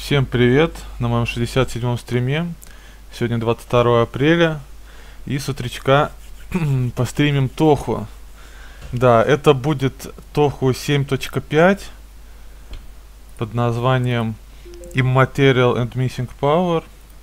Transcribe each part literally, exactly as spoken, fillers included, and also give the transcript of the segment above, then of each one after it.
Всем привет на моем шестьдесят седьмом стриме. Сегодня двадцать второе апреля. И с утречка постримим Тоху. Да, это будет Тоху семь точка пять под названием Immaterial and Missing Power.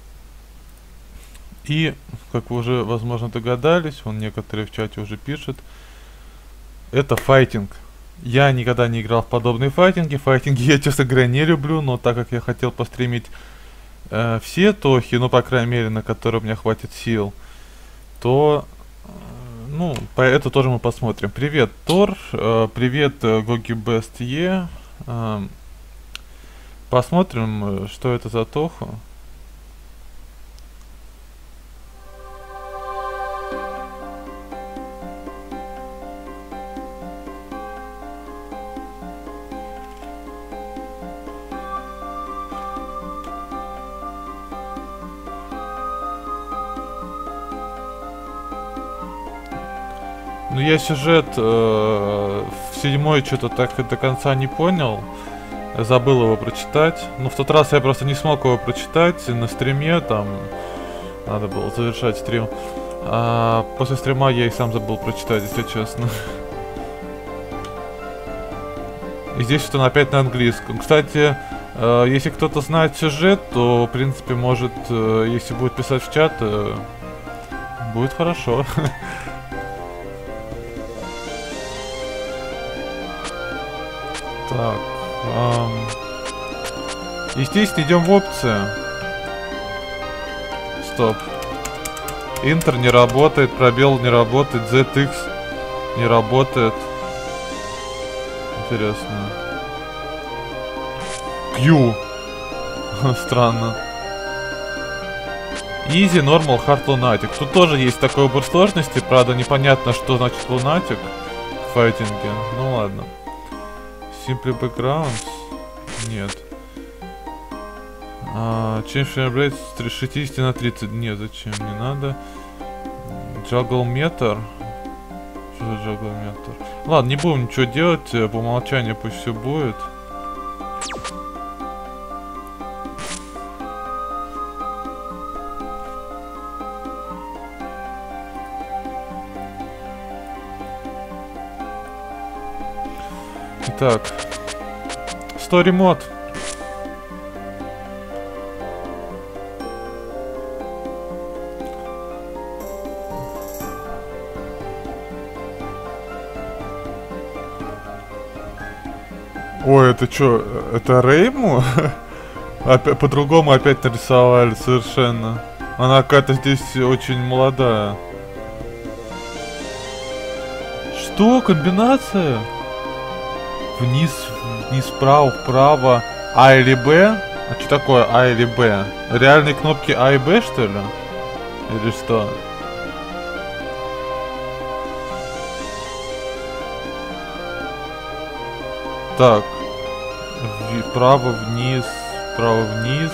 И, как вы уже, возможно, догадались, вон некоторые в чате уже пишут, это файтинг. Я никогда не играл в подобные файтинги. Файтинги я, честно говоря, не люблю, но так как я хотел постримить э, все Тохи, ну, по крайней мере, на которые у меня хватит сил, то, э, ну, по это тоже мы посмотрим. Привет, Тор, э, привет, GogiBestE. Э, посмотрим, что это за Тоху. Ну, я сюжет э, в седьмой что-то так и до конца не понял. Забыл его прочитать. Но в тот раз я просто не смог его прочитать на стриме. Там надо было завершать стрим. А после стрима я и сам забыл прочитать, если честно. И здесь что-то опять на английском. Кстати, э, если кто-то знает сюжет, то, в принципе, может, э, если будет писать в чат, э, будет хорошо. Так, эм, естественно, идем в опции. Стоп. Интер не работает, пробел не работает, зет икс не работает. Интересно. Q. Странно. Easy, Normal, Hard, Lunatic. Тут тоже есть такой выбор сложности, правда непонятно, что значит Lunatic в файтинге. Ну ладно. Simply Backgrounds? Нет. А, Change Frame Rate с шестидесяти на тридцать. Нет, зачем? Не надо. Juggle Meter. Что за Juggle Meter? Ладно, не будем ничего делать. По умолчанию пусть все будет. Так, Story мод. Ой, это чё, это Рейму? Опять, по-другому опять нарисовали совершенно. Она какая-то здесь очень молодая. Что? Комбинация? Вниз, вниз, вправо, вправо. А или Б? А что такое А или Б? Реальные кнопки А и Б, что ли? Или что? Так. Вправо, вниз, вправо, вниз.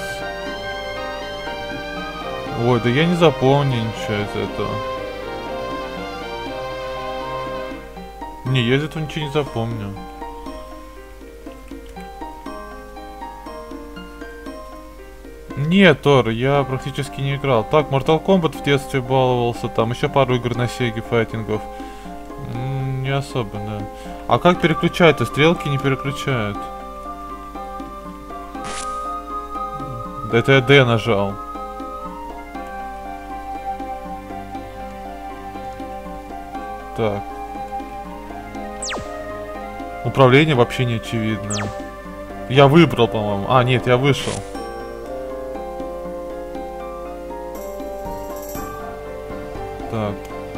Ой, да я не запомню ничего из этого. Не, я из этого ничего не запомню. Нет, Тор, я практически не играл. Так, Mortal Kombat в детстве баловался, там еще пару игр на Сеге файтингов. М-м, не особо, да. А как переключать-то? Стрелки не переключают. Да это я D нажал. Так. Управление вообще не очевидно. Я выбрал, по-моему. А, нет, я вышел. Так.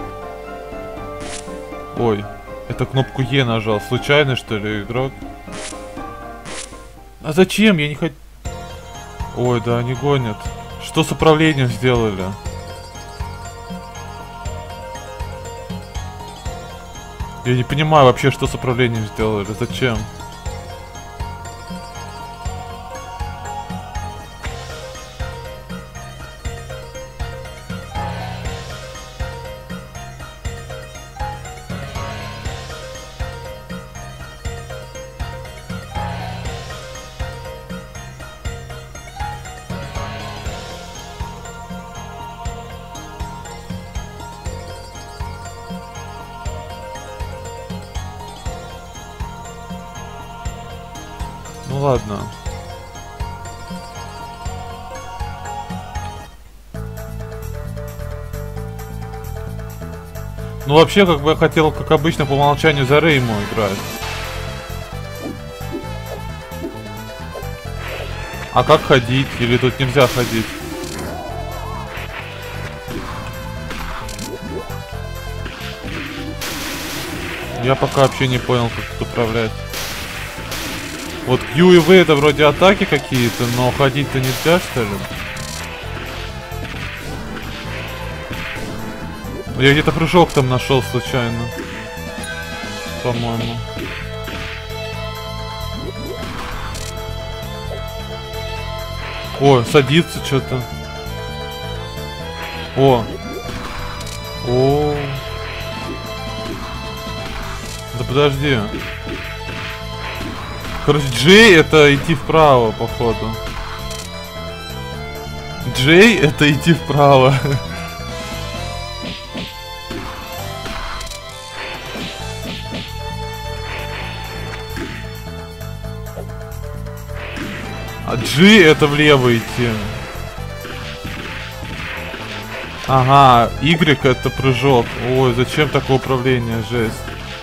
Ой, это кнопку Е нажал. Случайно, что ли, игрок? А зачем? Я не хочу... Ой, да, они гонят. Что с управлением сделали? Я не понимаю вообще, что с управлением сделали. Зачем? Ну ладно. Ну вообще, как бы я хотел, как обычно, по умолчанию за Рейму играть. А как ходить? Или тут нельзя ходить? Я пока вообще не понял, как тут управлять. Вот Q и V это вроде атаки какие-то, но ходить-то нельзя, что ли? Я где-то прыжок там нашел случайно. По-моему. О, садится что-то. О. О. Да подожди. Короче, Джей это идти вправо, походу. Джей это идти вправо. А G это влево идти. Ага, Y это прыжок. Ой, зачем такое управление, жесть.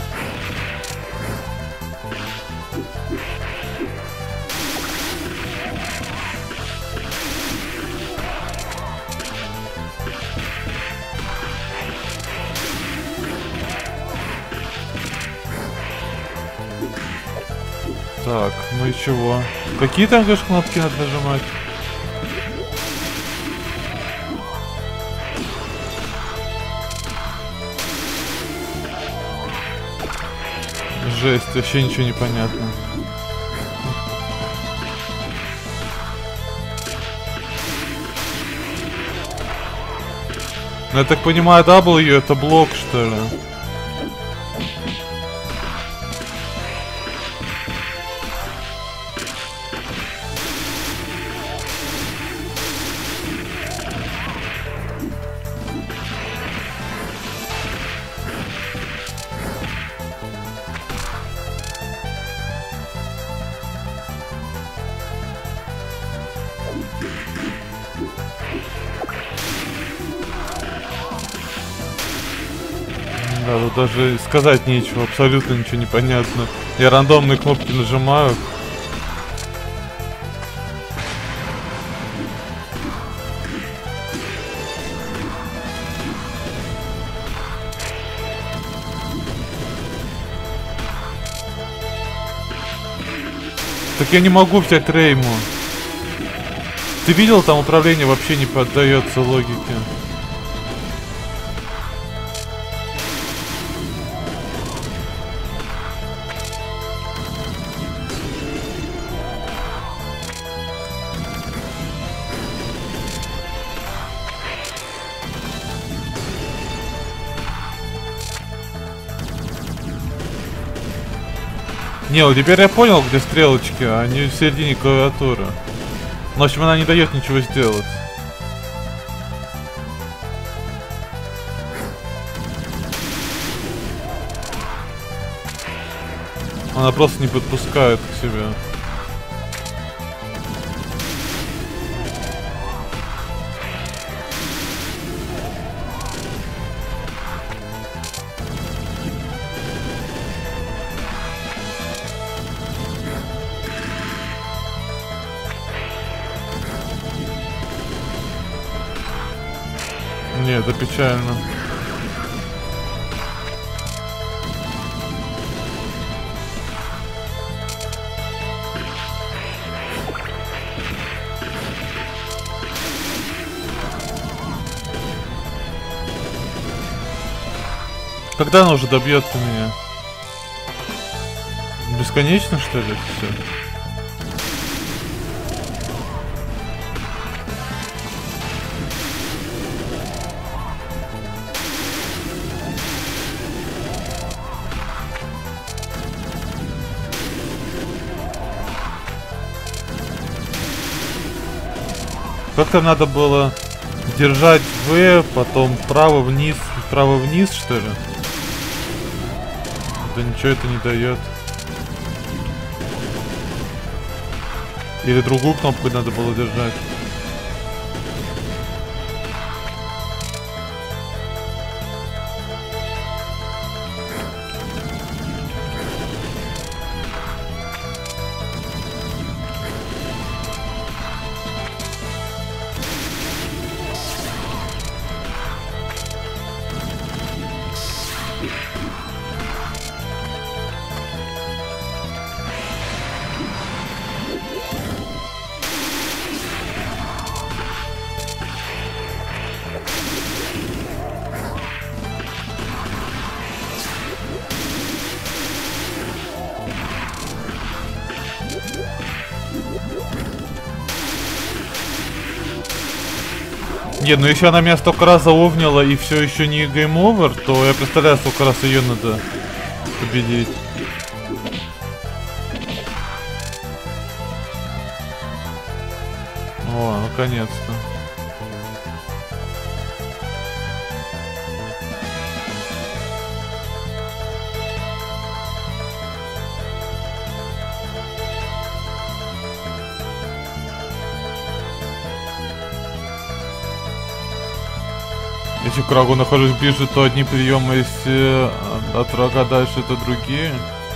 Так, ну и чего? Какие там, конечно, кнопки надо нажимать? Жесть, вообще ничего не понятно. Ну, я так понимаю, W это блок, что ли? Да, тут даже сказать нечего, абсолютно ничего не понятно. Я рандомные кнопки нажимаю. Так я не могу взять Рейму. Ты видел, там управление вообще не поддается логике. Не, вот теперь я понял, где стрелочки, они в середине клавиатуры. Но, в общем, она не дает ничего сделать. Она просто не подпускает к себе. Нет, это печально. Когда она уже добьется меня? Бесконечно, что ли, все? Как-то надо было держать В, потом вправо-вниз, вправо-вниз, что ли? Да ничего это не дает. Или другую кнопку надо было держать. Нет, ну если она меня столько раз заовнила и все еще не гейм овер, то я представляю, сколько раз ее надо победить. О, наконец-то. Если к врагу нахожусь ближе, то одни приемы, если от врага дальше, то другие.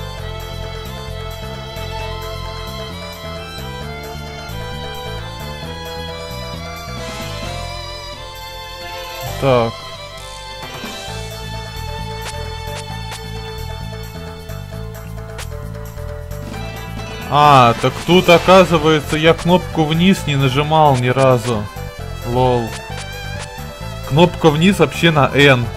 Так. А, так тут, оказывается, я кнопку вниз не нажимал ни разу. Лол. Кнопка вниз вообще на N.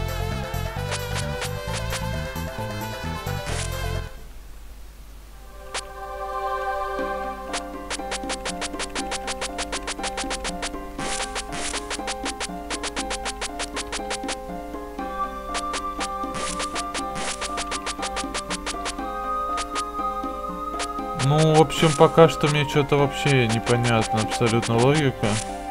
Ну, в общем, пока что мне что-то вообще непонятно, абсолютно логика.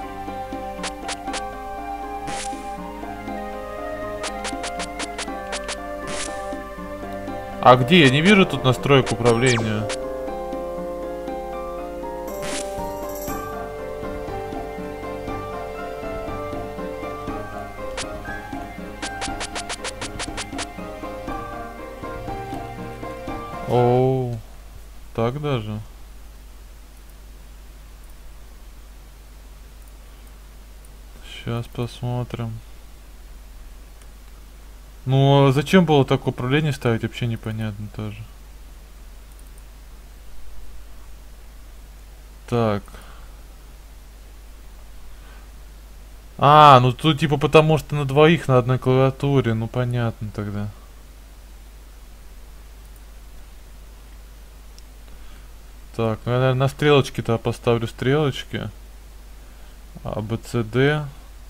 А где? Я не вижу тут настроек управления. Оу, так даже. Сейчас посмотрим. Ну, зачем было такое управление ставить, вообще непонятно тоже. Так. А, ну тут типа потому что на двоих на одной клавиатуре, ну понятно тогда. Так, ну я, наверное, на стрелочки-то поставлю стрелочки. А, Б, С, Д.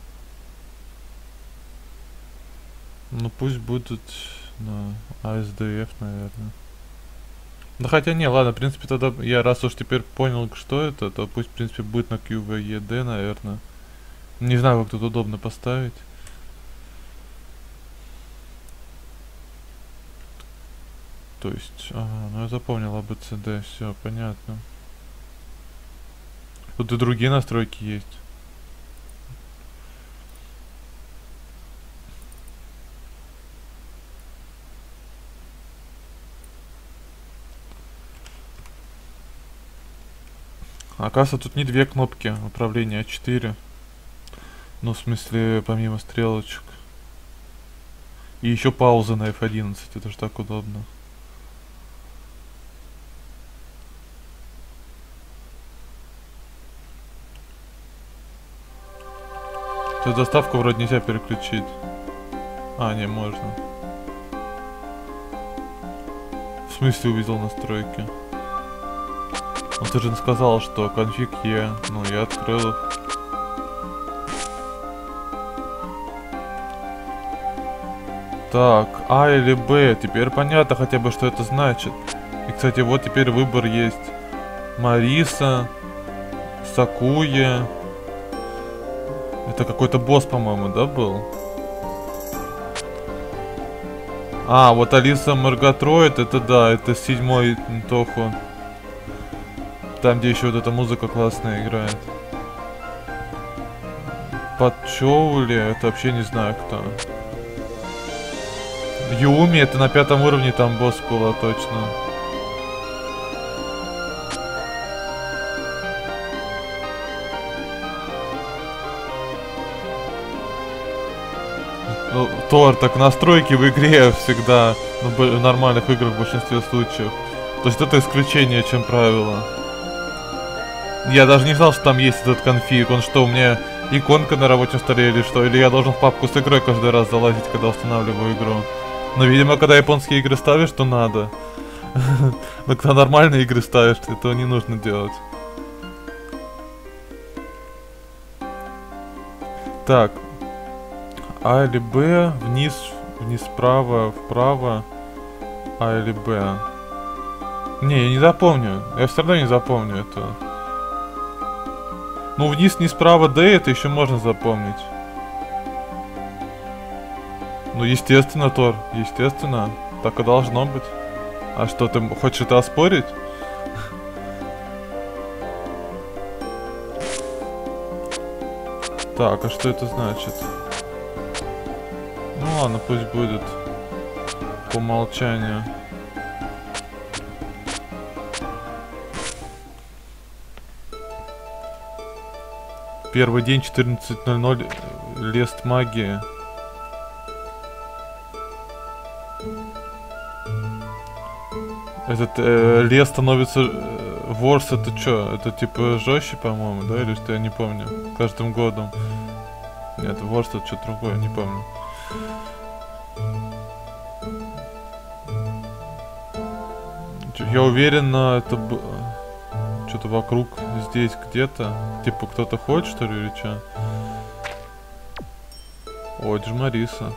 Ну пусть будут на А, С, Д, Ф, наверное. Да хотя не, ладно, в принципе тогда я раз уж теперь понял, что это, то пусть в принципе будет на Q, V, E, D, наверное. Не знаю, как тут удобно поставить. То есть, ага, ну я запомнил А, Б, С, Д, все понятно. Тут и другие настройки есть. Оказывается, тут не две кнопки управления, а четыре. Ну, в смысле, помимо стрелочек. И еще пауза на эф одиннадцать, это же так удобно. Тут доставку вроде нельзя переключить. А, не, можно. В смысле увидел настройки? Ну ты же сказал, что конфиг Е. Ну я открыл их. Так, А или Б. Теперь понятно хотя бы, что это значит. И, кстати, вот теперь выбор есть. Мариса, Сакуя. Это какой-то босс, по-моему, да, был? А, вот Алиса Маргатроид, это да, это седьмой Тоху. Там, где еще вот эта музыка классная играет. Пачоули, это вообще не знаю кто. Юми, это на пятом уровне там босс была точно. Ну, Тор, так настройки в игре всегда, ну, в нормальных играх в большинстве случаев. То есть это исключение, чем правило. Я даже не знал, что там есть этот конфиг. Он что, у меня иконка на рабочем столе или что? Или я должен в папку с игрой каждый раз залазить, когда устанавливаю игру? Но, видимо, когда японские игры ставишь, то надо. Но когда нормальные игры ставишь, этого не нужно делать. Так. А или Б, вниз, вниз вправо, вправо. А или Б. Не, я не запомню. Я все равно не запомню этого. Ну, вниз, не справа, Д, это еще можно запомнить. Ну, естественно, Тор, естественно. Так и должно быть. А что, ты хочешь это оспорить? Так, а что это значит? Ну ладно, пусть будет по умолчанию. Первый день, четырнадцать ноль ноль, лест магии. Этот э, лес становится... Э, ворс это что? Это типа жестче, по-моему, да? Или что, я не помню. Каждым годом. Нет, ворс это что-то другое, не помню. Я уверен, это что-то вокруг здесь где-то. Типа кто-то ходит, что ли, или что? О, это же Мариса.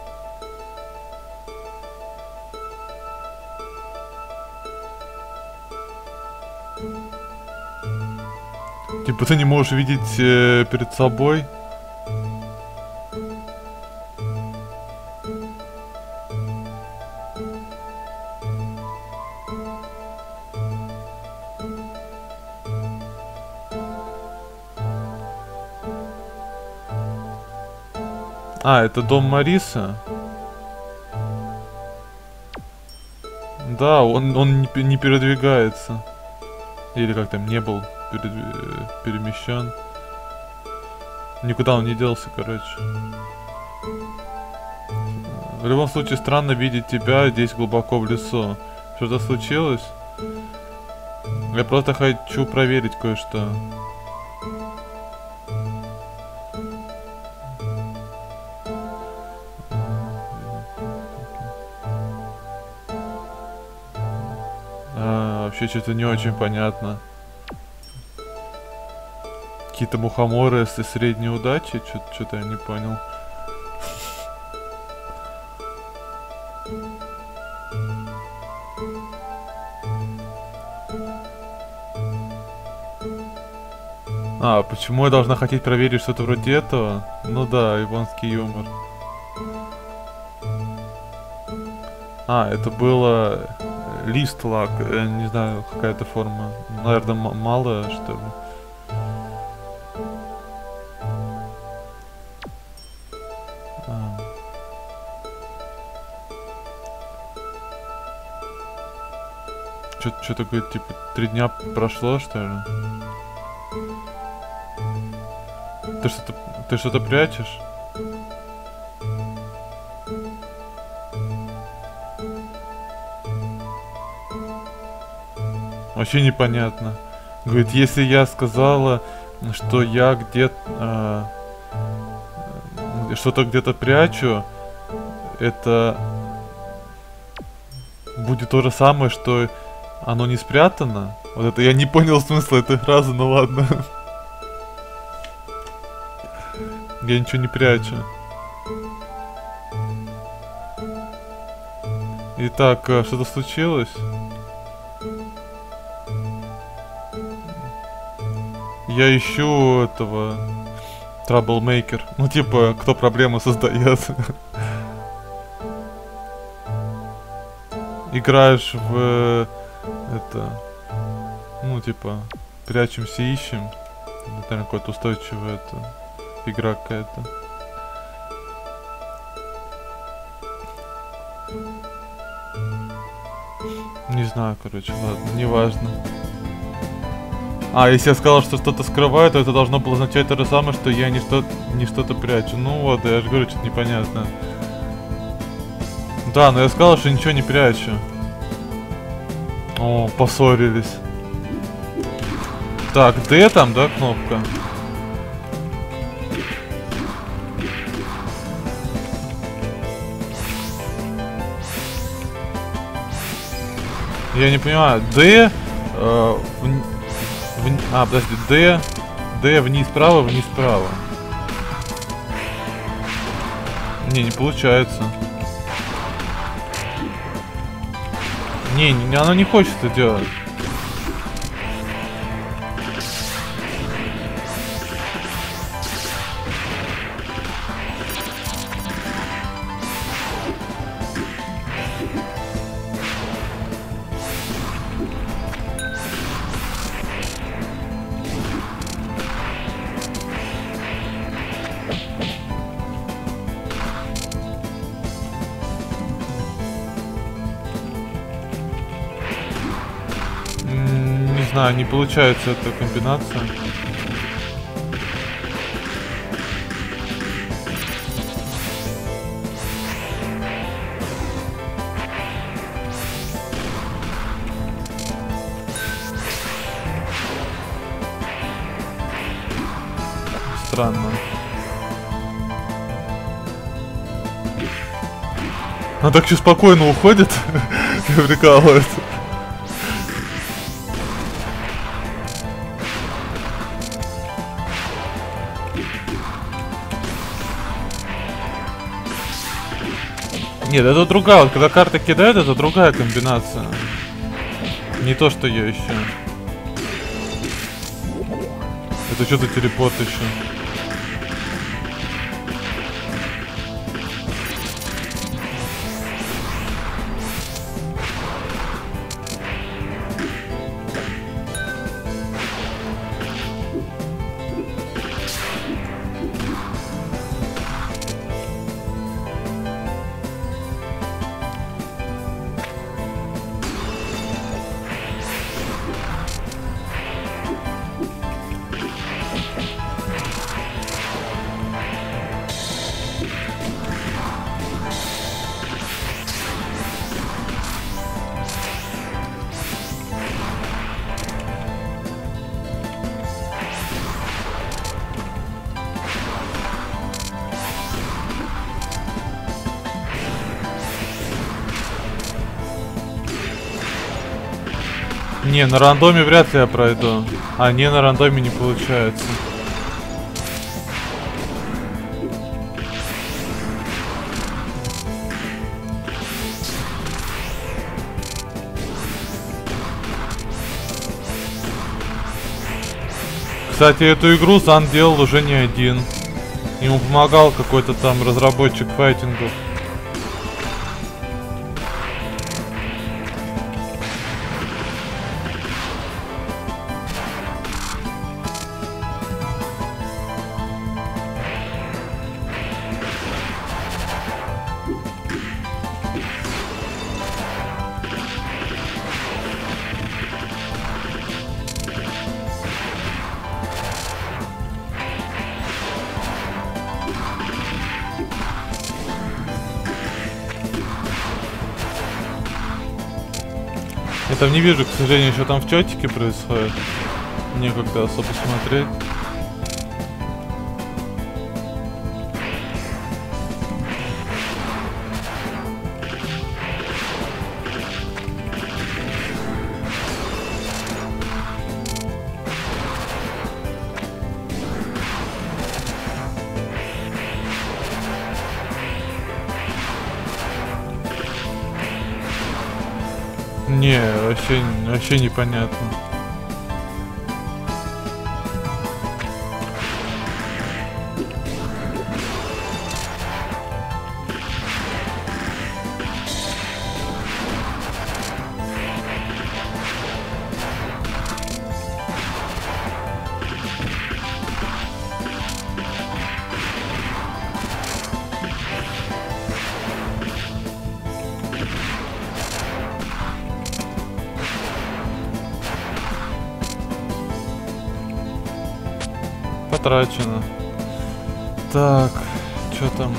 Типа ты не можешь видеть э, перед собой. А, это дом Мариса? Да, он, он не, не передвигается. Или как там, не был перед, перемещен. Никуда он не делся, короче. В любом случае, странно видеть тебя здесь глубоко в лесу. Что-то случилось? Я просто хочу проверить кое-что. А, вообще что-то не очень понятно. Какие-то мухоморы с средней удачи? Что-то я не понял. А, почему я должна хотеть проверить что-то вроде этого? Ну да, японский юмор. А, это было лист лак, я не знаю, какая-то форма. Наверное, малая, что ли. А. Что-то, что-то говорит, типа, три дня прошло, что ли? Ты что-то, ты что-то прячешь? Вообще непонятно. Говорит, если я сказала, что я где-то э, что-то где-то прячу, это будет то же самое, что оно не спрятано. Вот это я не понял смысла этой фразы, ну ладно. Я ничего не прячу. Итак, что-то случилось? Я ищу этого Troublemaker. Ну типа, кто проблемы создает. Играешь в это Ну, типа, прячемся, ищем. Это, наверное, какая-то устойчивая это, игра какая-то. Не знаю, короче, ладно, неважно. А, если я сказал, что что-то скрываю, то это должно было означать то же самое, что я не что-то не что-то прячу. Ну вот, я же говорю, что-то непонятно. Да, но я сказал, что ничего не прячу. О, поссорились. Так, D там, да, кнопка? Я не понимаю, D... Э, в, в, а, подожди, D... D вниз вправо, вниз вправо. Не, не получается. Не, не, оно не хочет это делать. Не знаю, не получается эта комбинация. Странно. Она так все спокойно уходит. Прикалывается. Нет, это другая. Вот когда карты кидают, это другая комбинация. Не то, что я ищу. Это что-то телепорт еще. Не, на рандоме вряд ли я пройду. А, не, на рандоме не получается. Кстати, эту игру Зан делал уже не один. Ему помогал какой-то там разработчик файтингов. Я там не вижу, к сожалению, что там в чатике происходит. Некогда особо смотреть. Не, вообще, вообще непонятно. потрачено. Так, что там?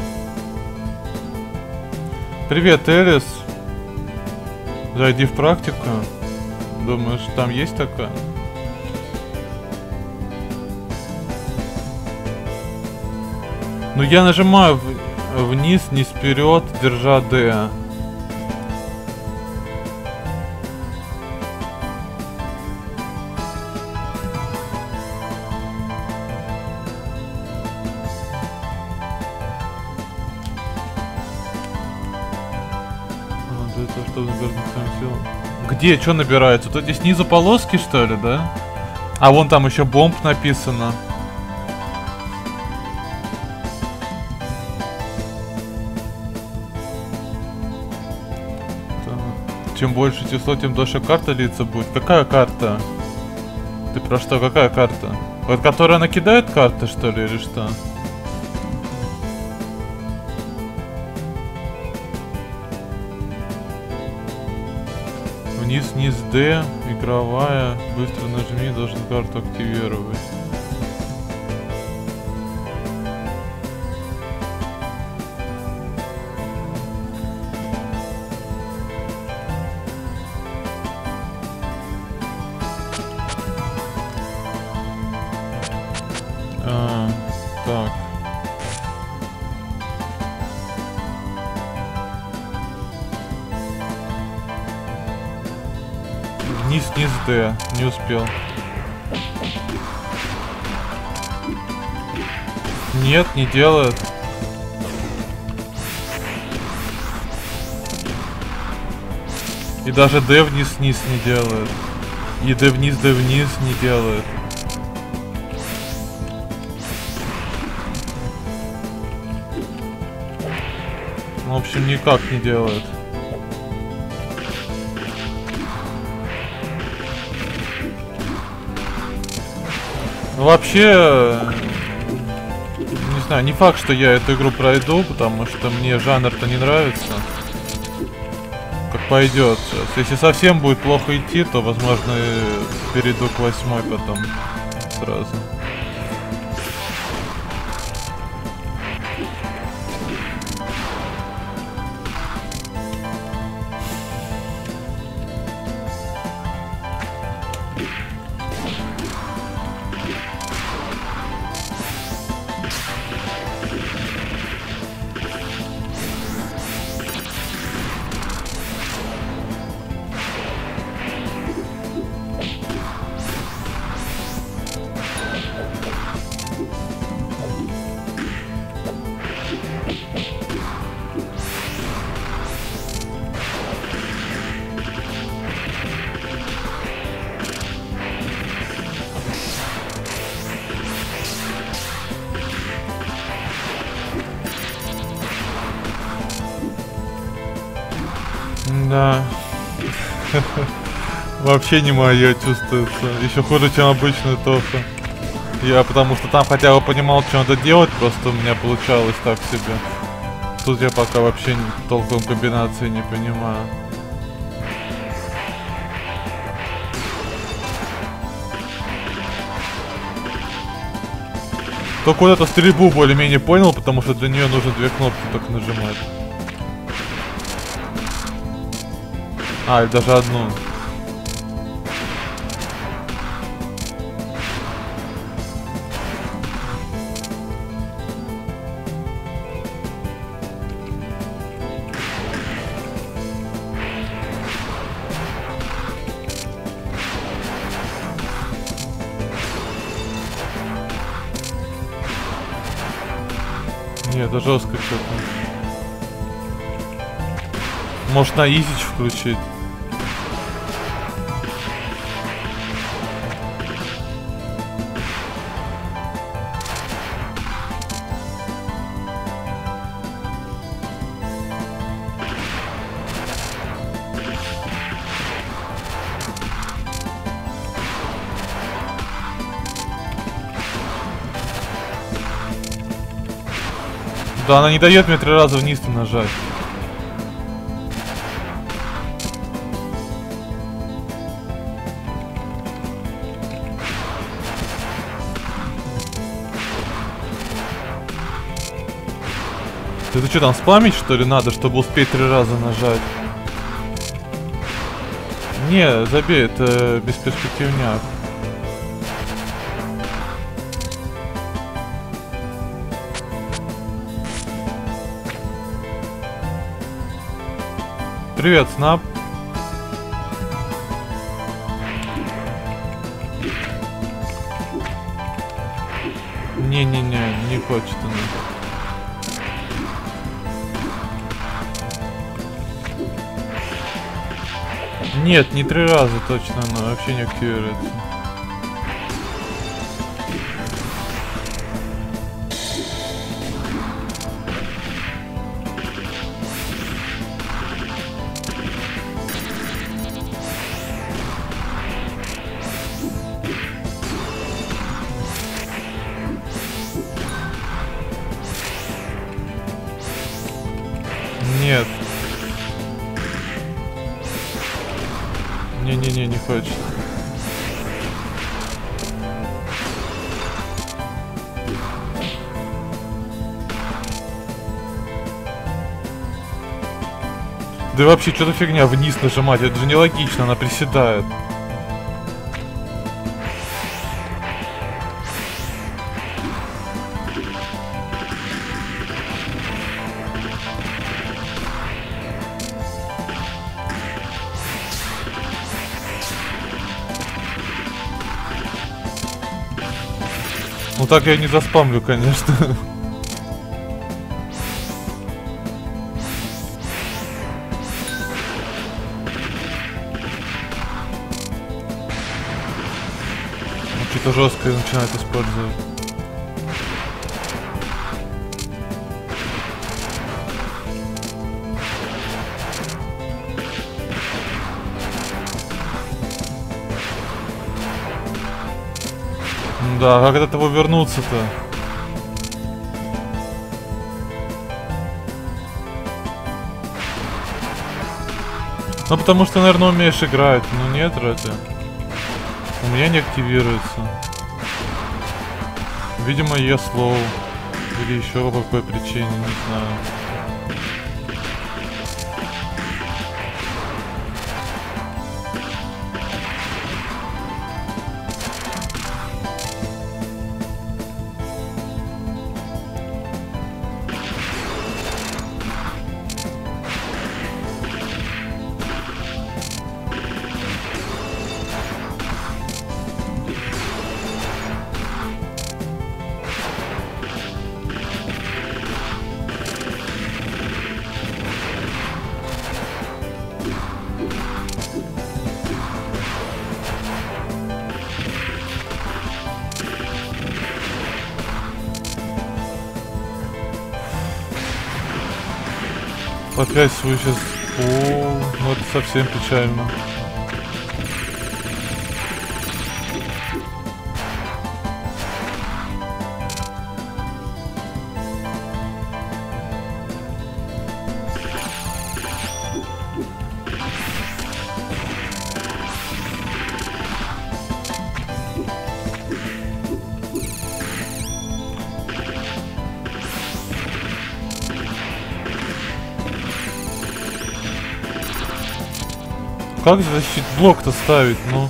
Привет, Элис. Зайди в практику. Думаешь, там есть такая? Ну я нажимаю в вниз, не вперед, держа D. А, для того, чтобы набирать максимальную силу. Где? Что набирается? Тут здесь снизу полоски, что ли, да? А вон там еще бомб написано. Чем больше число, тем дольше карта длиться будет. Какая карта? Ты про что? Какая карта? Вот которая накидает карты, что ли, или что? Вниз, вниз, D, игровая. Быстро нажми, должен карту активировать. А, так. Вниз, вниз, D. Не успел. Нет, не делает. И даже D вниз-вниз не делает. И D вниз, D вниз не делает. В общем, никак не делает. Ну, вообще, не знаю, не факт, что я эту игру пройду, потому что мне жанр-то не нравится. Как пойдет сейчас. Если совсем будет плохо идти, то, возможно, перейду к восьмой потом сразу. Да. Вообще не мое чувствуется. Еще хуже, чем обычную тофу. Я потому что там хотя бы понимал, что надо делать, просто у меня получалось так себе. Тут я пока вообще толком комбинации не понимаю. Только вот эту стрельбу более-менее понял, потому что для нее нужно две кнопки только нажимать. А, или даже одну. Нет, это жестко что-то. Может на изич включить? Да, она не дает мне три раза вниз нажать. Это что там, спамить что ли надо, чтобы успеть три раза нажать? Не, забей, это бесперспективняк. Привет, Снап. Не-не-не, не хочет она. Нет, не три раза точно, она вообще не активируется. Нет. Не-не-не, не хочет. Да и вообще, что-то фигня вниз нажимать, это же нелогично, она приседает. Ну так я не заспамлю, конечно. Что-то жесткое начинает использовать. Да, как от этого вернуться-то? Ну потому что, наверное, умеешь играть. Ну нет, разве? У меня не активируется. Видимо, я слоу. Или еще по какой причине, не знаю. Опять свой сейчас. О, ну это совсем печально. Как защит блок-то ставить, ну?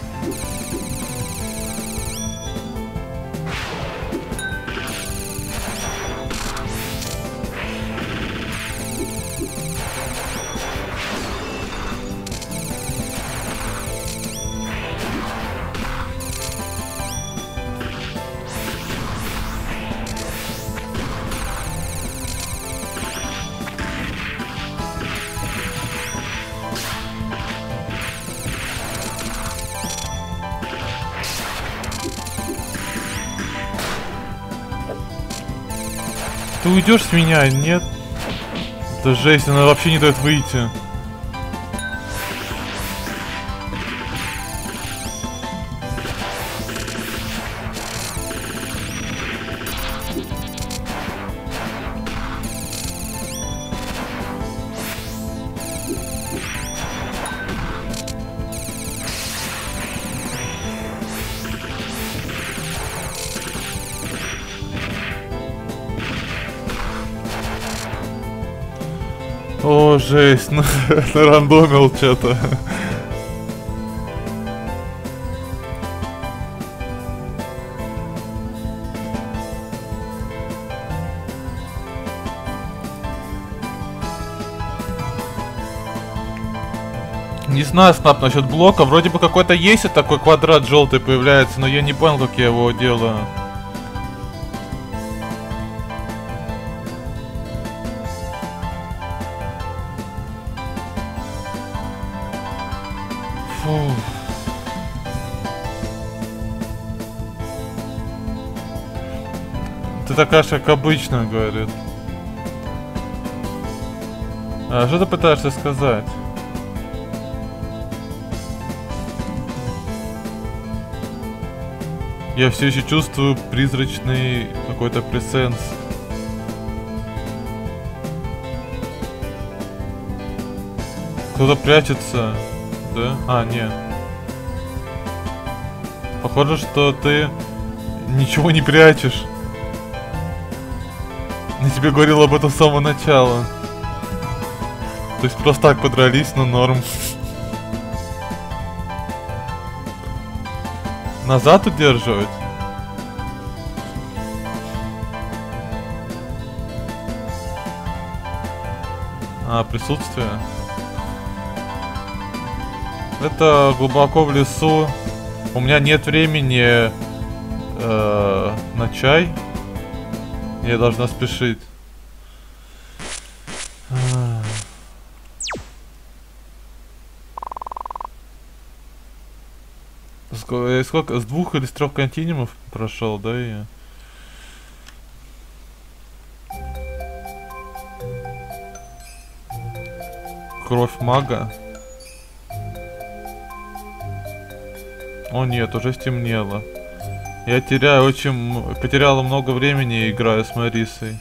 Ты уйдешь с меня? Нет. Это жесть, она вообще не дает выйти. О, жесть, ну, нарандомил что-то. Не знаю, Снап, насчет блока. Вроде бы какой-то есть такой квадрат желтый появляется, но я не понял, как я его делаю. Фу. Ты такая же, как обычно, говорит. А что ты пытаешься сказать? Я все еще чувствую призрачный какой-то пресенс. Кто-то прячется, да? А, нет. Похоже, что ты ничего не прячешь. Я тебе говорил об этом с самого начала. То есть просто так подрались, но норм. Назад удерживать? А, присутствие. Это глубоко в лесу. У меня нет времени э, на чай. Я должна спешить. Сколько, сколько? С двух или с трех континуумов прошел, да, я? Кровь мага. О нет, уже стемнело. Я теряю очень... Потеряла много времени, играя с Марисой.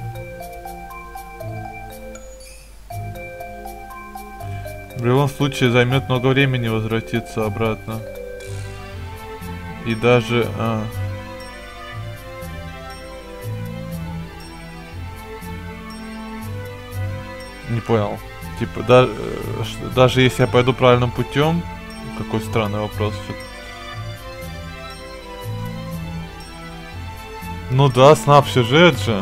В любом случае займет много времени возвратиться обратно. И даже... А. Не понял. Типа, да, даже если я пойду правильным путем... Какой странный вопрос. Ну да, Снап сюжет же.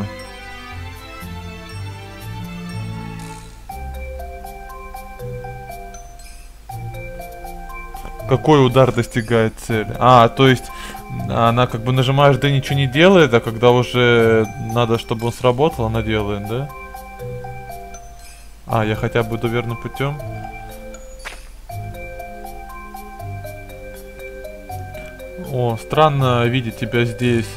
Какой удар достигает цели? А, то есть она как бы нажимаешь, да ничего не делает, а когда уже надо, чтобы он сработал, она делает, да? А, я хотя бы иду верным путем. О, странно видеть тебя здесь.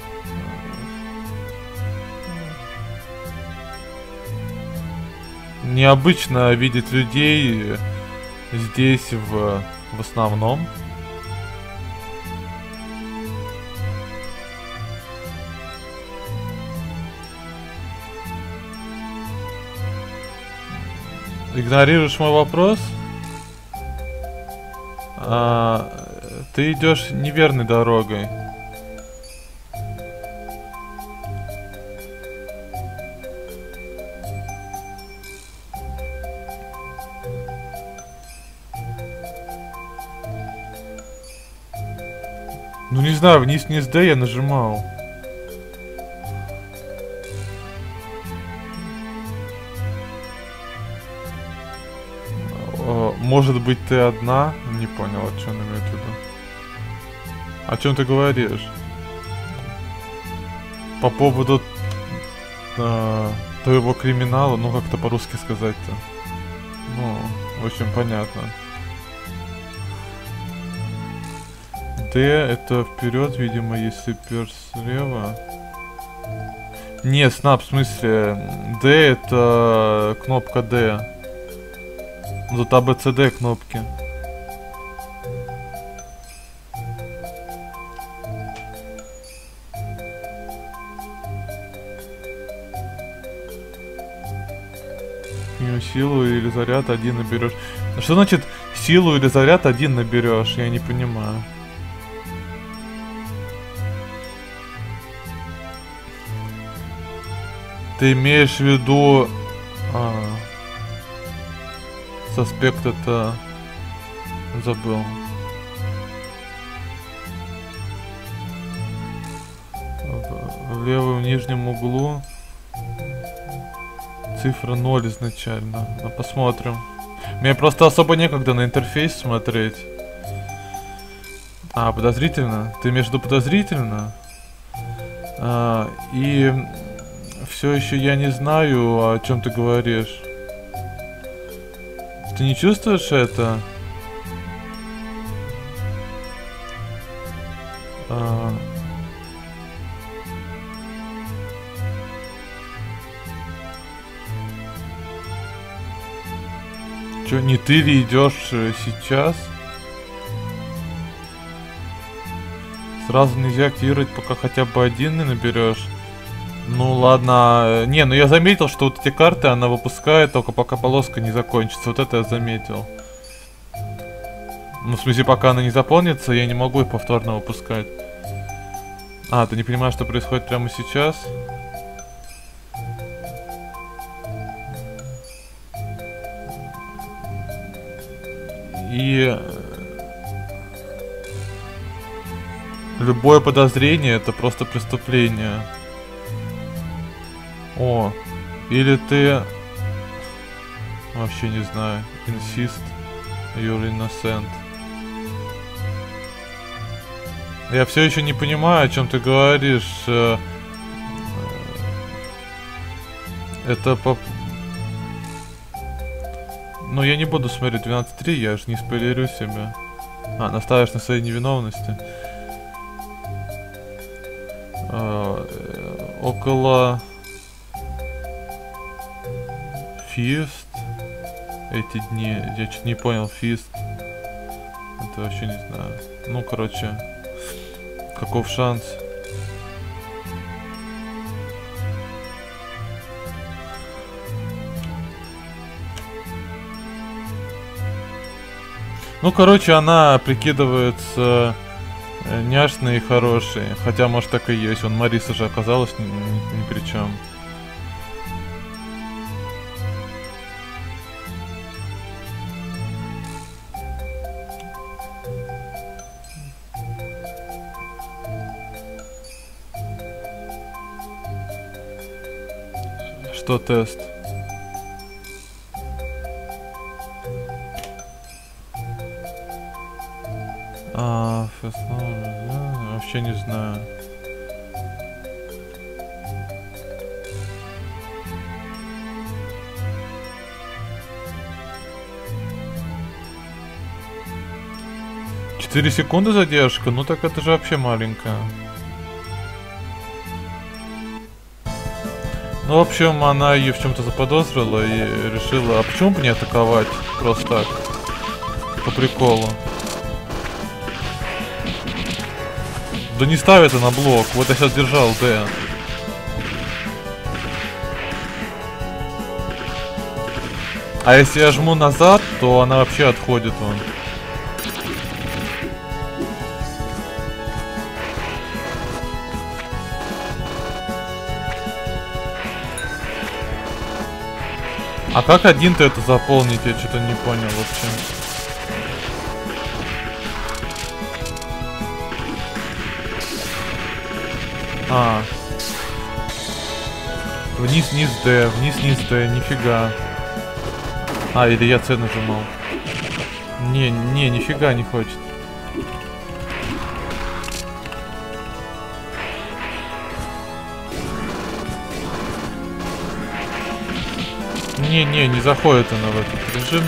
Необычно видеть людей здесь в, в основном. Игнорируешь мой вопрос? А, ты идешь неверной дорогой. Ну не знаю, вниз-вниз Д я нажимал. О, может быть ты одна? Не понял, о чем он имеет в виду. О чем ты говоришь? По поводу э, твоего криминала, ну как-то по-русски сказать-то. Ну, в общем, понятно. Д это вперед, видимо, если перс слева. Не, Снап, в смысле, Д это кнопка Д. Тут А, Б, С, Д кнопки. Силу или заряд один наберешь. Что значит силу или заряд один наберешь? Я не понимаю. Ты имеешь в виду... А, Саспект это... Забыл. В, в левом нижнем углу цифра ноль изначально. Ну, посмотрим. Мне просто особо некогда на интерфейс смотреть. А, подозрительно? Ты имеешь в виду подозрительно? А, и все еще я не знаю, о чем ты говоришь. Ты не чувствуешь это? А... Чё, не ты ли идешь сейчас? Сразу нельзя активировать, пока хотя бы один не наберешь. Ну ладно. Не, ну я заметил, что вот эти карты она выпускает только пока полоска не закончится. Вот это я заметил. Ну, в смысле, пока она не заполнится, я не могу их повторно выпускать. А, ты не понимаешь, что происходит прямо сейчас? И... любое подозрение — это просто преступление. О, или ты... Вообще не знаю. Insist you're innocent. Я все еще не понимаю, о чем ты говоришь. Это по... Ну, я не буду смотреть двенадцать три, я же не спойлерю себя. А, настаиваешь на своей невиновности. А, около... Фист. Эти дни. Я чуть не понял, фист. Это вообще не знаю. Ну, короче... Каков шанс? Ну, короче, она прикидывается няшной и хорошей. Хотя, может, так и есть. Вон Мариса же оказалась ни, ни, ни при чем. Что тест? А, ну, вообще не знаю. Четыре секунды задержка? Ну так это же вообще маленькая. Ну, в общем, она ее в чем-то заподозрила и решила, а почему бы не атаковать просто так, по приколу. Да не ставит она блок, вот я сейчас держал Д. А если я жму назад, то она вообще отходит вон. А как один-то это заполнить? Я что-то не понял вообще. А. Вниз, вниз, Д, вниз, вниз, Д, нифига. А, или я С нажимал. Не, не, нифига не хочет. Не-не, не заходит она в этот режим.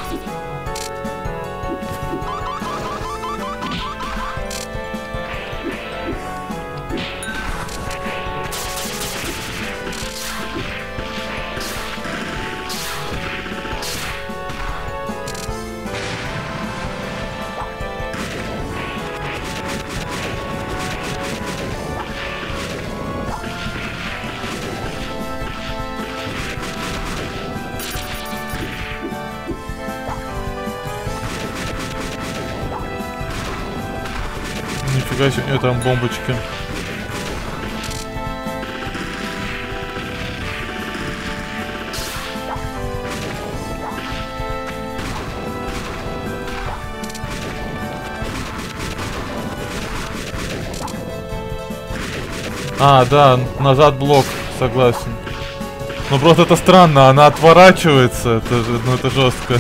Нифига себе, у нее там бомбочки. А, да, назад блок, согласен. Ну просто это странно, она отворачивается, это же, ну это жестко.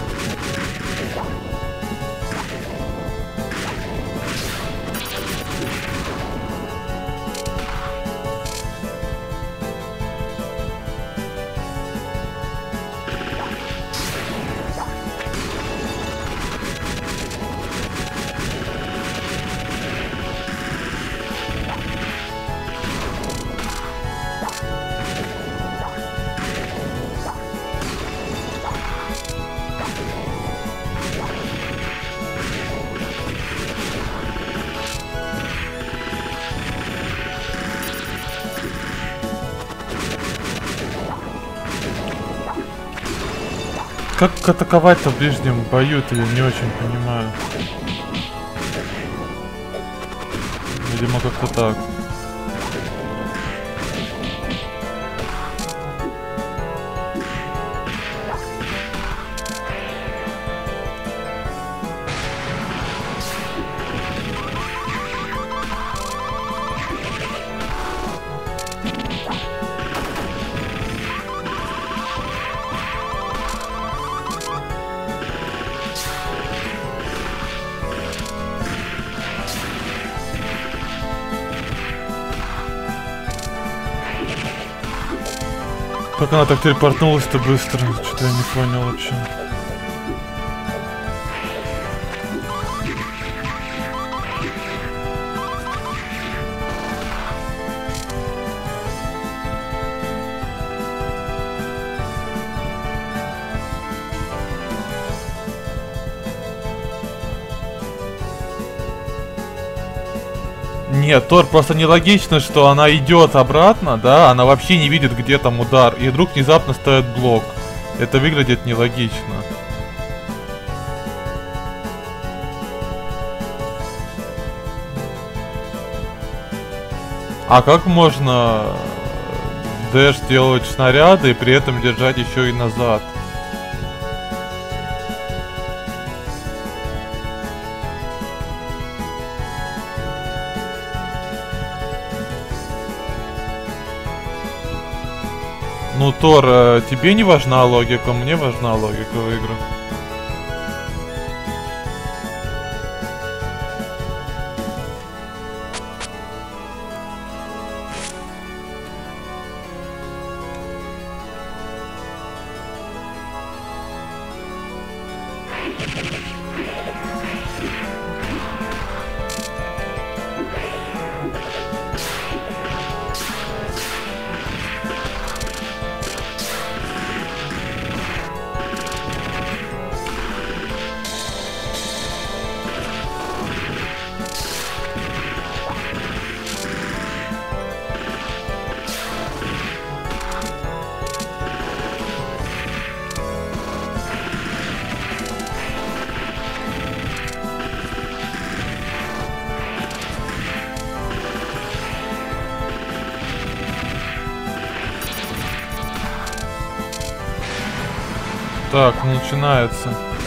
Как атаковать-то в ближнем бою-то, я не очень понимаю. Видимо, как-то так. Как она так телепортнулась-то быстро? Что-то я не понял вообще. Нет, Тор, просто нелогично, что она идет обратно, да, она вообще не видит, где там удар, и вдруг внезапно ставит блок. Это выглядит нелогично. А как можно дэш делать снаряды и при этом держать еще и назад? Ну, Тор, тебе не важна логика, мне важна логика в играх. Так, начинается.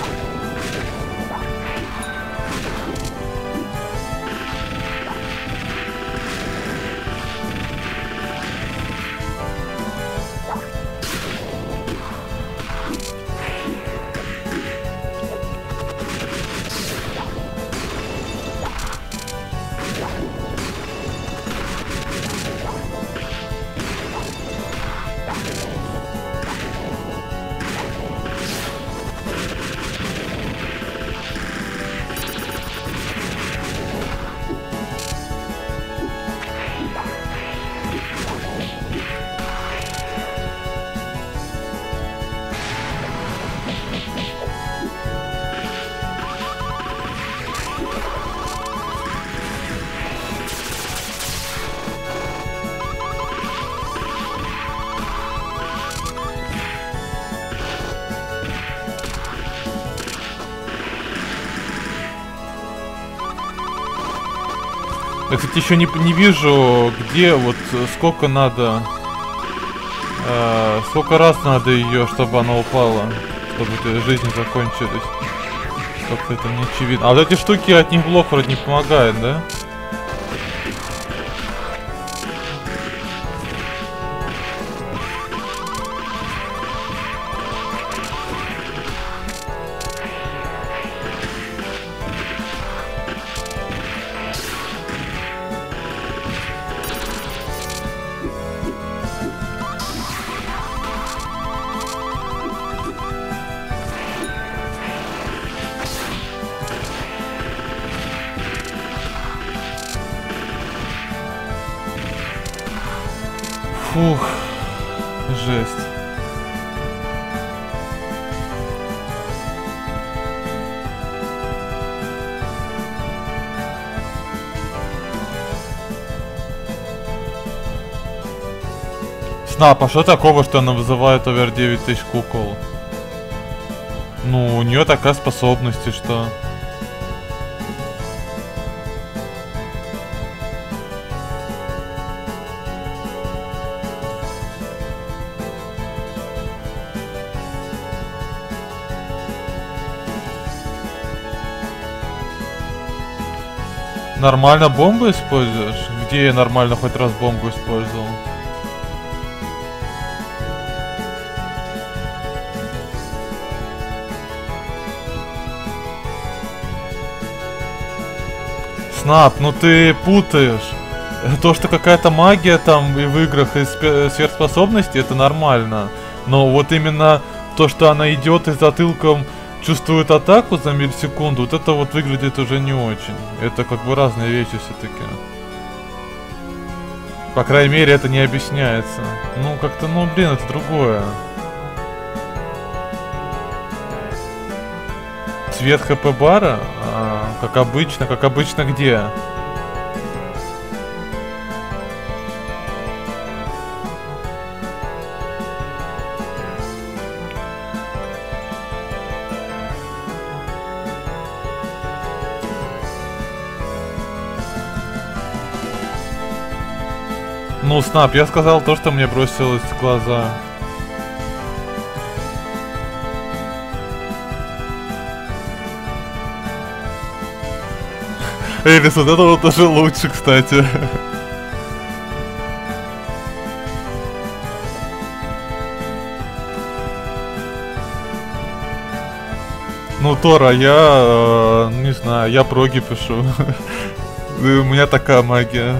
Я, кстати, еще не, не вижу, где вот сколько надо, э, сколько раз надо ее, чтобы она упала, чтобы жизни закончились. Как-то это не очевидно. А вот эти штуки от них блок вроде не помогает, да? Фух. Жесть. Снап, а что такого, что она вызывает овер девять тысяч кукол? Ну, у нее такая способность, и что? Нормально бомбу используешь? Где я нормально хоть раз бомбу использовал? Снап, ну ты путаешь. То, что какая-то магия там и в играх, и сверхспособности, это нормально. Но вот именно то, что она идет и затылком чувствует атаку за миллисекунду, вот это вот выглядит уже не очень. Это как бы разные вещи все-таки. По крайней мере, это не объясняется. Ну, как-то, ну, блин, это другое. Цвет хп бара? А, как обычно, как обычно где? Ну, Снап, я сказал то, что мне бросилось в глаза. Элис, вот это вот тоже лучше, кстати. Ну, Тора, я, э, не знаю, я проги пишу. У меня такая магия.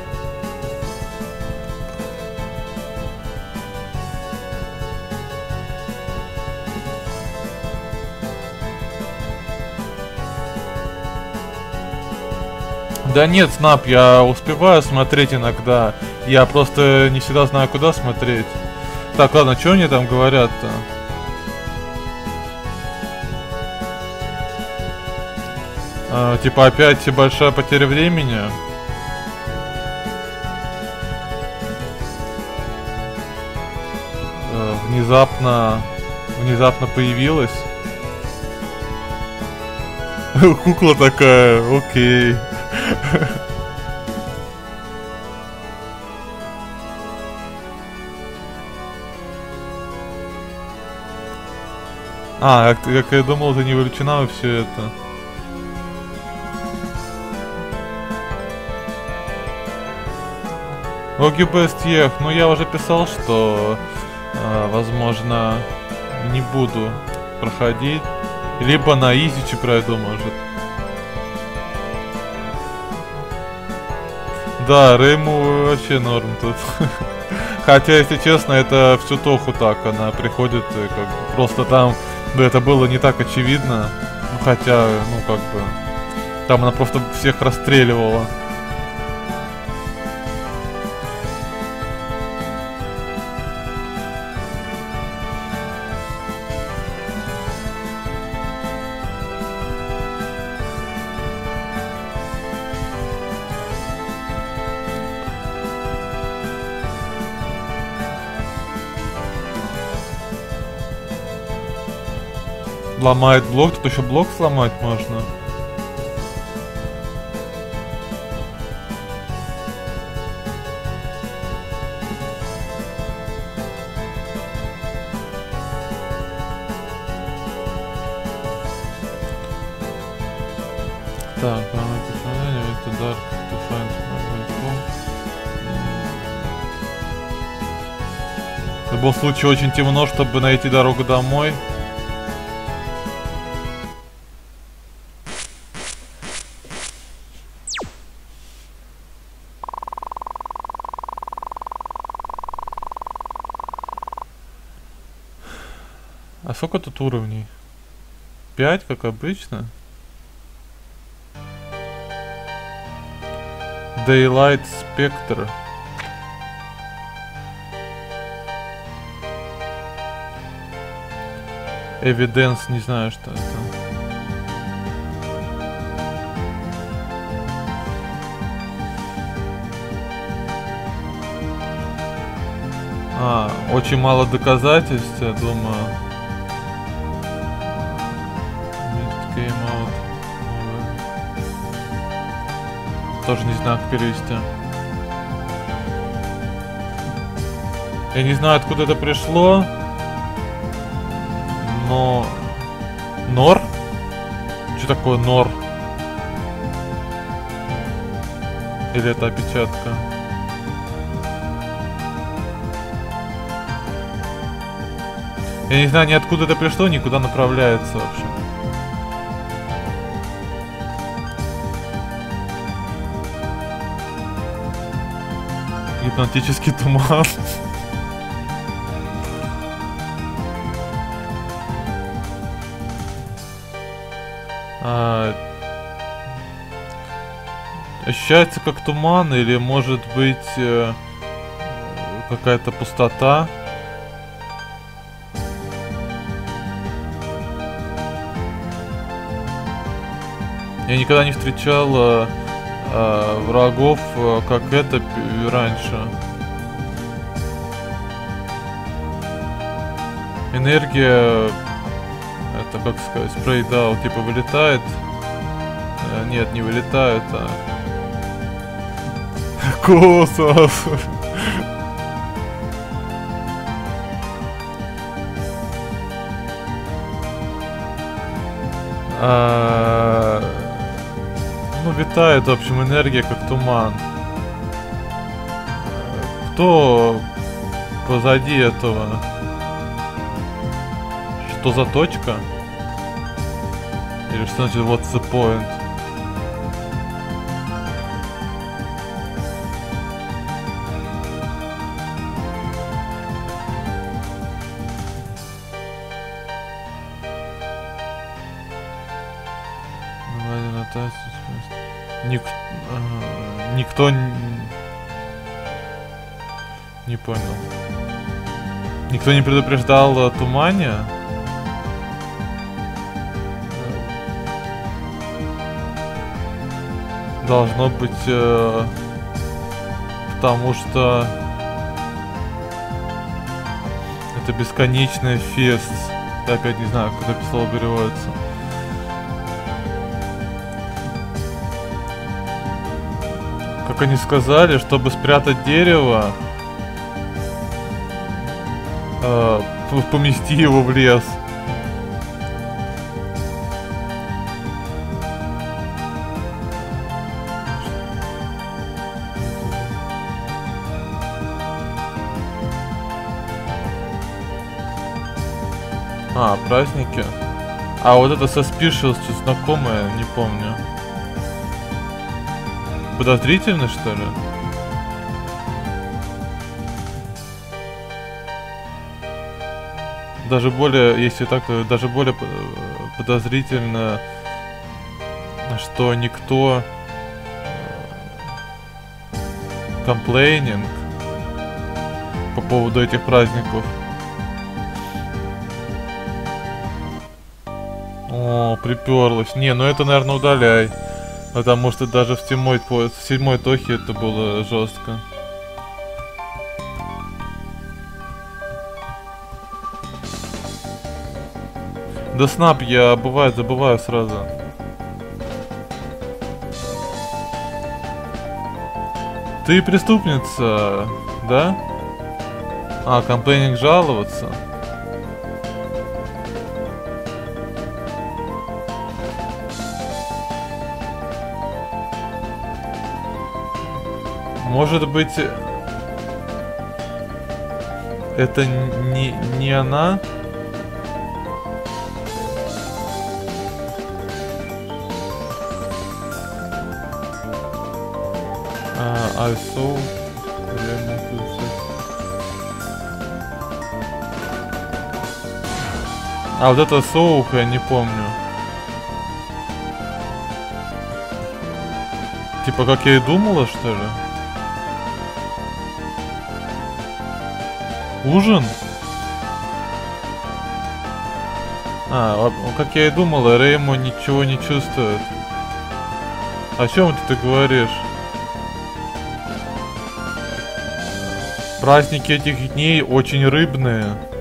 Да нет, Снап, я успеваю смотреть иногда. Я просто не всегда знаю, куда смотреть. Так, ладно, что они там говорят-то? А, типа опять большая потеря времени? А, внезапно... Внезапно появилась. Кукла такая, окей. А, как, как я думал, ты не вовлечена во все это. Логи Бест Ех, ну я уже писал, что э, возможно не буду проходить. Либо на изичи пройду, может. Да, Рейму вообще норм тут. Хотя, если честно, это всю тоху так. Она приходит и как бы просто там... Да, это было не так очевидно. Ну, хотя, ну, как бы... Там она просто всех расстреливала. Ломает блок, тут еще блок сломать можно. Так, это Dark to find в любом случае очень темно, чтобы найти дорогу домой. А сколько тут уровней? пять, как обычно. Daylight Spectre. Evidence, не знаю, что это. А, очень мало доказательств, я думаю. Mist came out. Тоже не знаю, как перевести. Я не знаю, откуда это пришло. Но... Нор? Что такое нор? Или это опечатка? Я не знаю, ни откуда это пришло, никуда направляется вообще. Гипнотический туман. А, ощущается как туман, или может быть э, какая-то пустота. Я никогда не встречал э, э, врагов, э, как это раньше. Энергия, это как сказать, sprayed out, типа вылетает. Э, нет, не вылетает, а... Космос! а... Ну, витает, в общем, энергия как туман. Кто позади этого? Что за точка? Или что значит what's the point? Ник... а, никто не... не понял. Никто не предупреждал о тумане? Должно быть, э, потому что это бесконечный фест. Я опять не знаю, как это слово переводится. Как они сказали, чтобы спрятать дерево, э, помести его в лес. А, праздники. А вот это suspicious, что знакомое, не помню. Подозрительно, что ли? Даже более, если так, то даже более подозрительно, что никто комплейнинг по поводу этих праздников. О, приперлась. Не, ну это, наверное, удаляй. Потому что даже в седьмой, в седьмой Тохе это было жестко. Да снап я бывает забываю сразу. Ты преступница, да? А, комплейнинг жаловаться. Может быть, это не, не она? А, I saw. А вот это соух я не помню. Типа как я и думала, что ли? Ужин? А, как я и думал, Реймо ничего не чувствует. О чем ты говоришь? Праздники этих дней очень рыбные.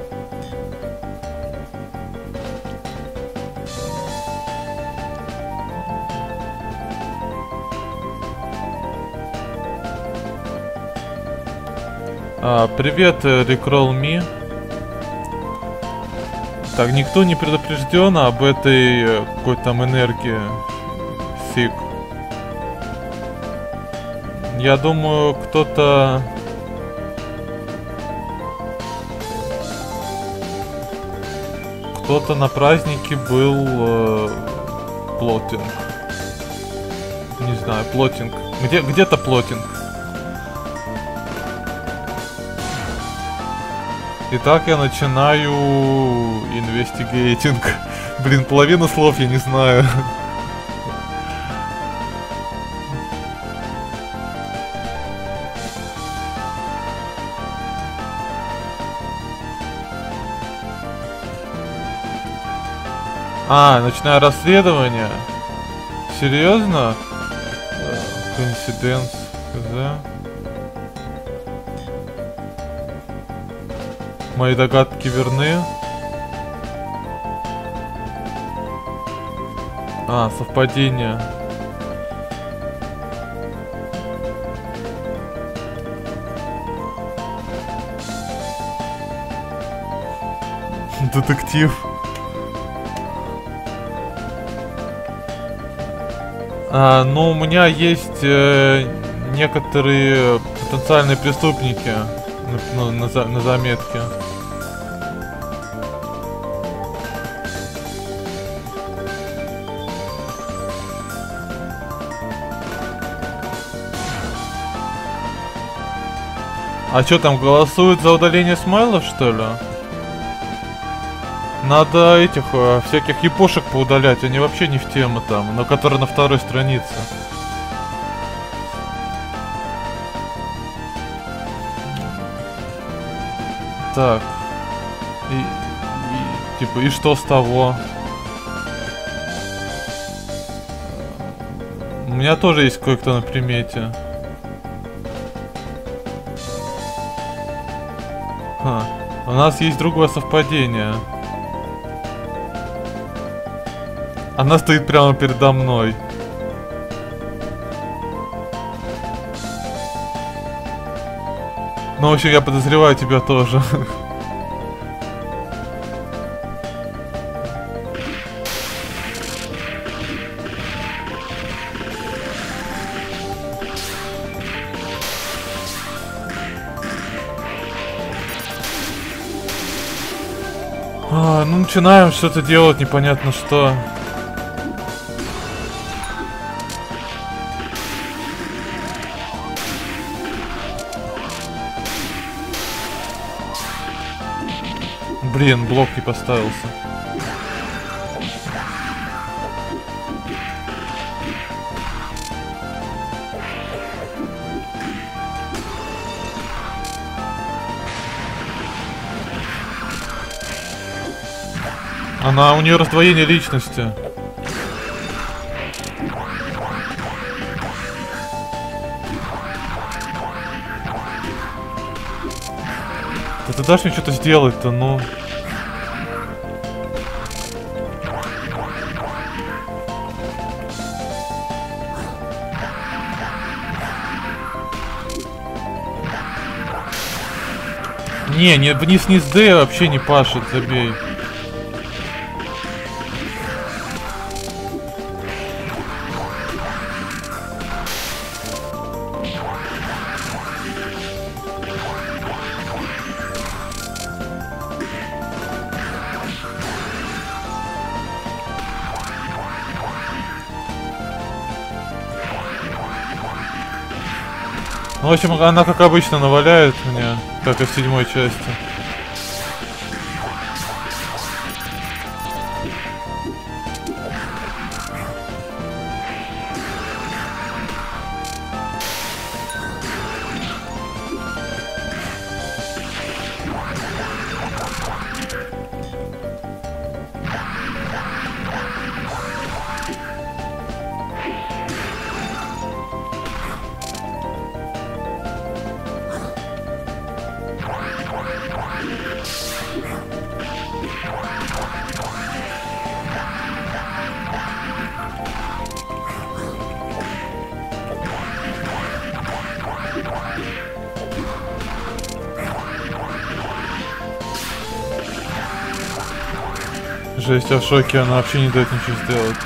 А, привет, Recroll Me. Так, никто не предупрежден об этой какой-то там энергии. Фиг. Я думаю, кто-то... Кто-то на празднике был э, плотинг. Не знаю, плотинг. Где, где-то плотинг. Итак, я начинаю инвестигейтинг. Блин, половину слов я не знаю. А, начинаю расследование. Серьезно? Коинциденс. Да. Мои догадки верны. А, совпадение. Детектив. А, ну, у меня есть э, некоторые потенциальные преступники на, на, на, на заметке. А что там, голосуют за удаление смайлов, что ли? Надо этих, э, всяких япошек поудалять, они вообще не в тему там, но которые на второй странице. Так. И, и, типа, и что с того? У меня тоже есть кое-кто на примете. Ха. У нас есть другое совпадение. Она стоит прямо передо мной. Ну, в общем, я подозреваю тебя тоже. А, ну, начинаем что-то делать, непонятно что. Блин, блок не поставился. Она, у нее раздвоение личности. Да ты дашь мне что-то сделать-то, ну... Не, не вниз-вниз Д вообще не пашет, забей. Ну, в общем, она, как обычно, наваляет мне, как и в седьмой части. Жесть, я в шоке, она вообще не дает ничего сделать.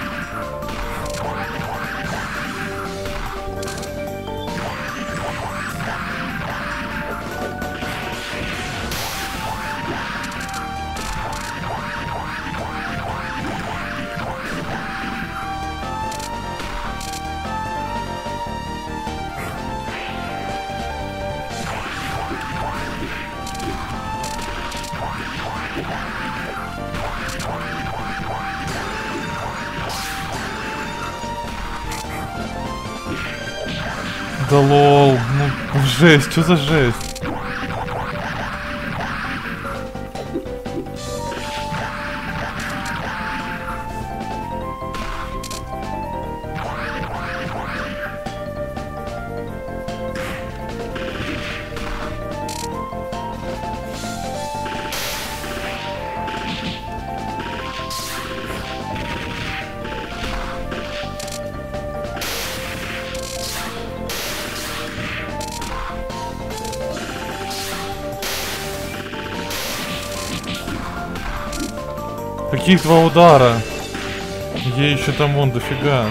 Да лол, ну жесть, что за жесть? Каких два удара? Ей еще там вон дофига.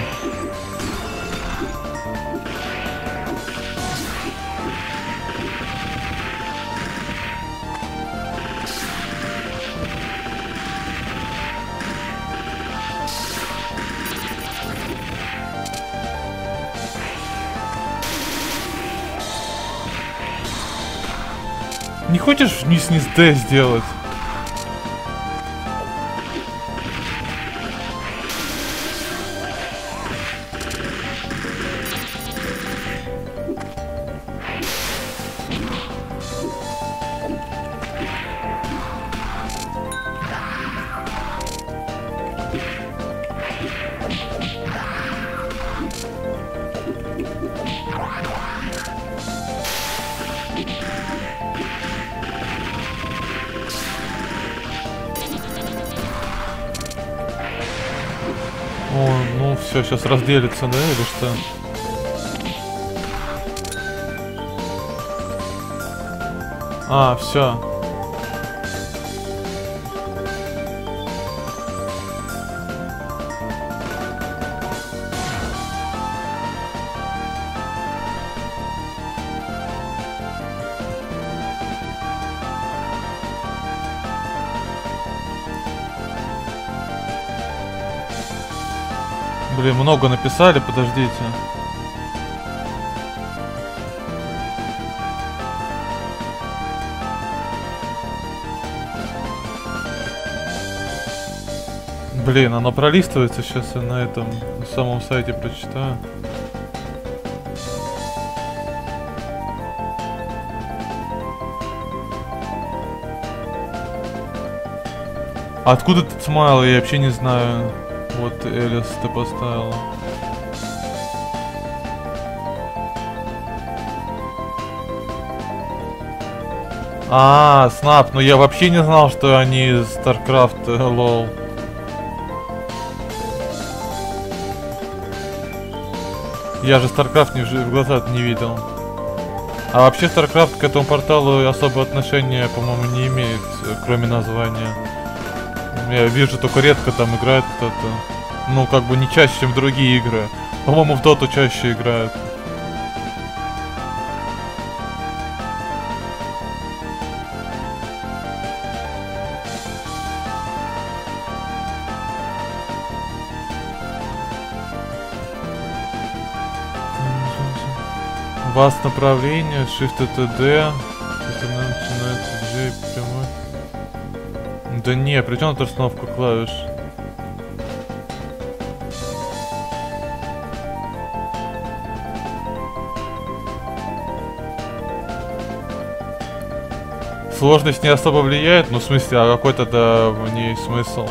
Не хочешь вниз-вниз Д сделать? О, ну все, сейчас разделится, да, или что? А, все. Блин, много написали, подождите. Блин, оно пролистывается, сейчас я на этом на самом сайте прочитаю. А откуда этот смайл? Я вообще не знаю. Вот, Элис, ты поставила. А, Снап, ну я вообще не знал, что они из StarCraft, лол. Я же StarCraft не в глаза не видел. А вообще StarCraft к этому порталу особого отношения, по-моему, не имеет, кроме названия. Я вижу, только редко там играет кто-то. Ну, как бы не чаще, чем другие игры. По-моему, в доту чаще играют. Вас направление, Shift это D. Начинается G прямой. Да не, при чем тут расстановка клавиш? Сложность не особо влияет, ну в смысле, а какой тогда в ней смысл?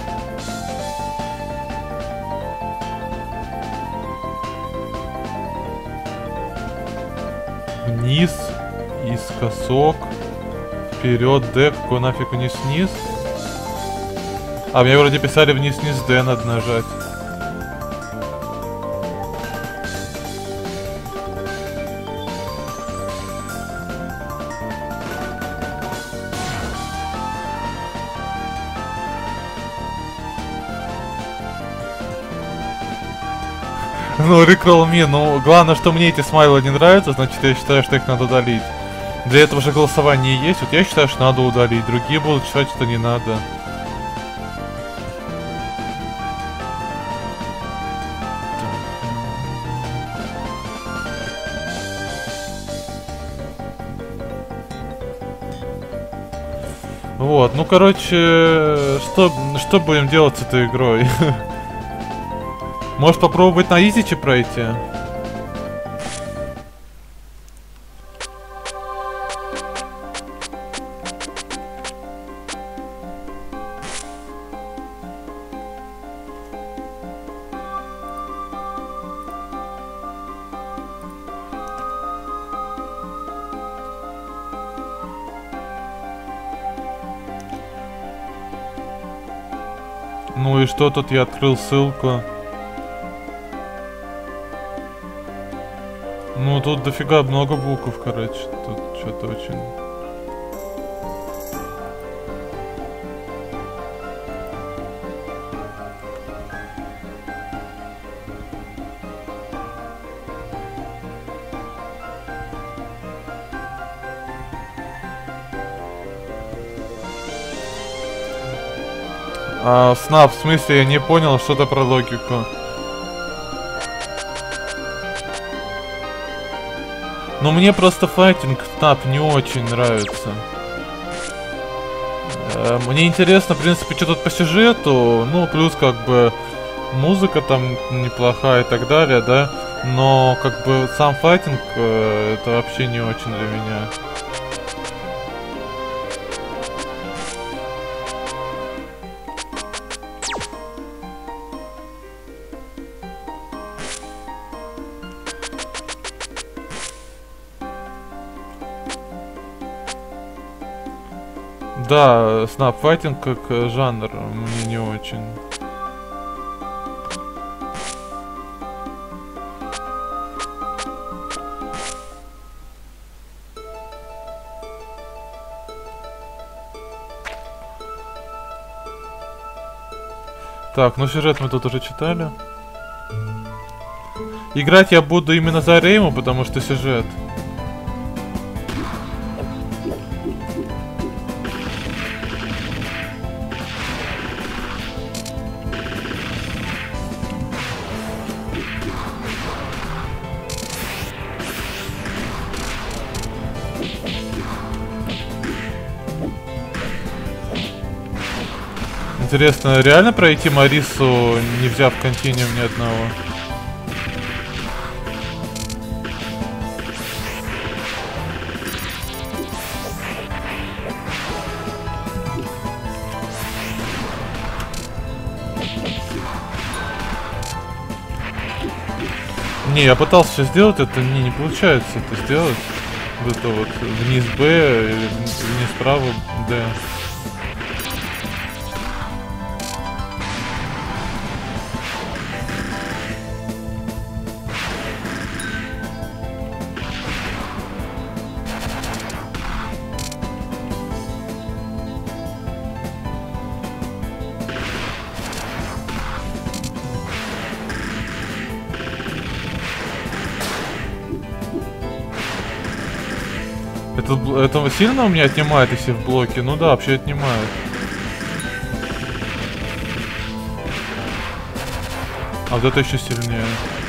Вниз, искосок, вперед, Д, какой нафиг вниз-вниз? А мне вроде писали вниз-вниз, Д надо нажать. Ну, Rickroll Me, ну, главное, что мне эти смайлы не нравятся, значит, я считаю, что их надо удалить. Для этого же голосование есть, вот я считаю, что надо удалить, другие будут считать, что не надо. Вот, ну, короче, что, что будем делать с этой игрой? Может попробовать на изиче пройти? Ну и что тут? Я открыл ссылку. Ну тут дофига много букв, короче. Тут что-то очень... А, Снап, в смысле, я не понял что-то про логику. Ну мне просто файтинг Снап не очень нравится. Э, мне интересно, в принципе, что тут по сюжету. Ну, плюс как бы музыка там неплохая и так далее, да. Но как бы сам файтинг э, это вообще не очень для меня. Да, снапфайтинг как жанр мне не очень. Так, ну сюжет мы тут уже читали. Играть я буду именно за Рейму, потому что сюжет. Интересно, реально пройти Марису, не взяв континуум ни одного? Не, я пытался сейчас сделать это, не, не получается это сделать. Вот это вот вниз Б, или вниз право Д. Это, это сильно у меня отнимает, если в блоке? Ну да, вообще отнимает. А вот это еще сильнее.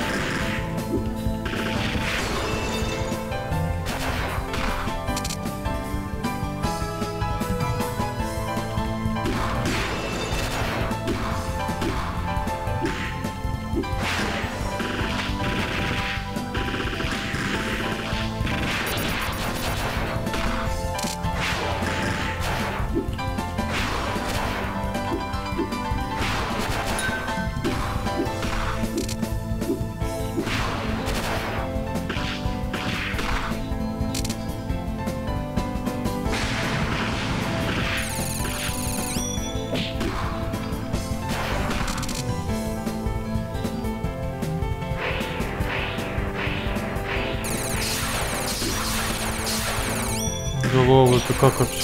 Лол, это как вообще?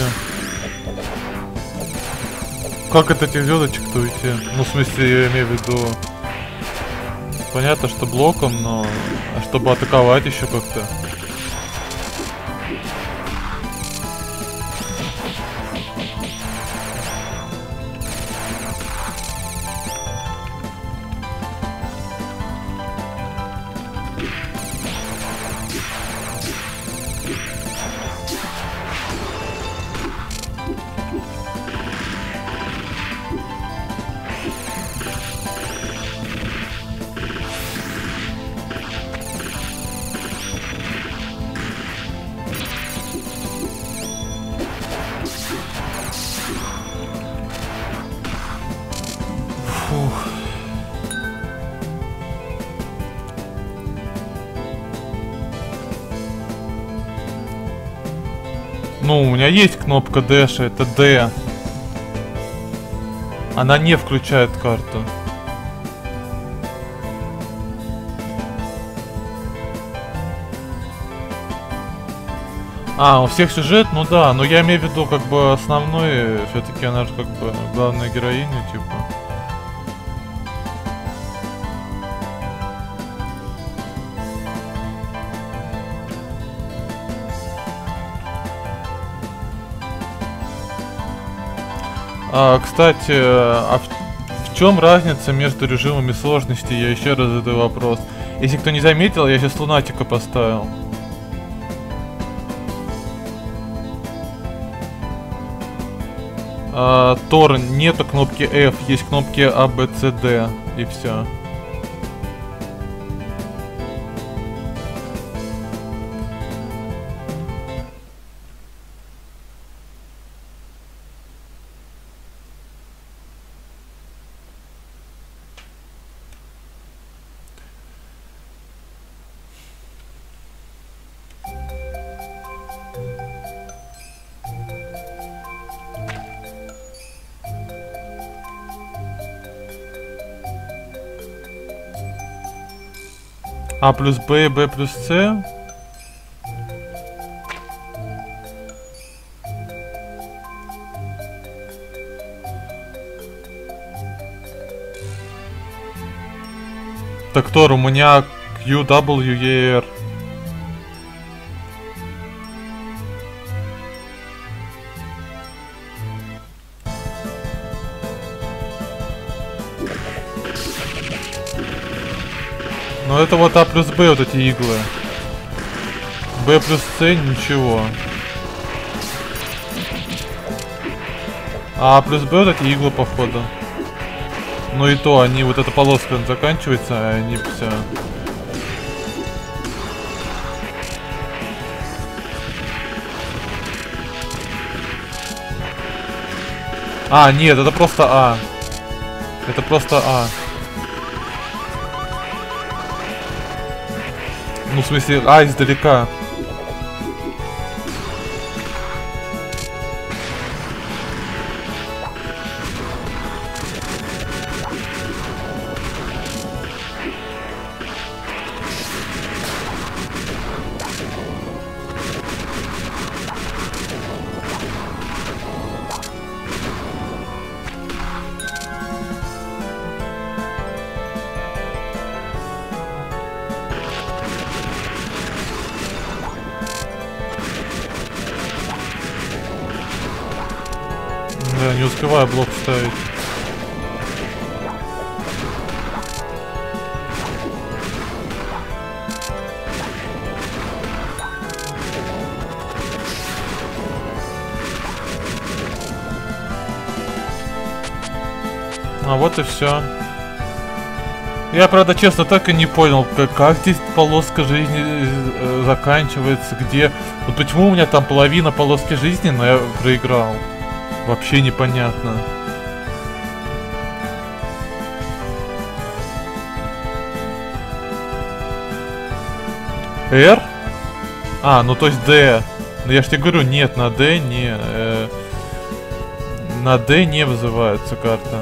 Как от этих звездочек-то уйти? Ну, в смысле, я имею в виду... Понятно, что блоком, но а чтобы атаковать еще как-то. Ну, у меня есть кнопка дэша, это D. Она не включает карту. А, у всех сюжет, ну да, но я имею в виду как бы основной, все-таки она же как бы главная героиня, типа. А, кстати, а в, в чем разница между режимами сложности? Я еще раз задаю вопрос. Если кто не заметил, я сейчас лунатика поставил. А, Тор, нету кнопки F, есть кнопки A, B, C, D и все. А плюс Б, Б плюс С. Так, Тор, у меня Q, W, E, R. Ну это вот А плюс Б, вот эти иглы. Б плюс С, ничего. А плюс Б, вот эти иглы, походу. Ну и то, они, вот эта полоска заканчивается, а они все. А, нет, это просто А. Это просто А. Ну, в смысле, А издалека. Да, не успеваю блок ставить. А вот и все. Я, правда, честно, так и не понял, как, как здесь полоска жизни э, заканчивается, где... Вот почему у меня там половина полоски жизни, но я проиграл. Вообще непонятно. R? А, ну то есть D. Ну я ж тебе говорю, нет, на D не... Э, на D не вызывается карта.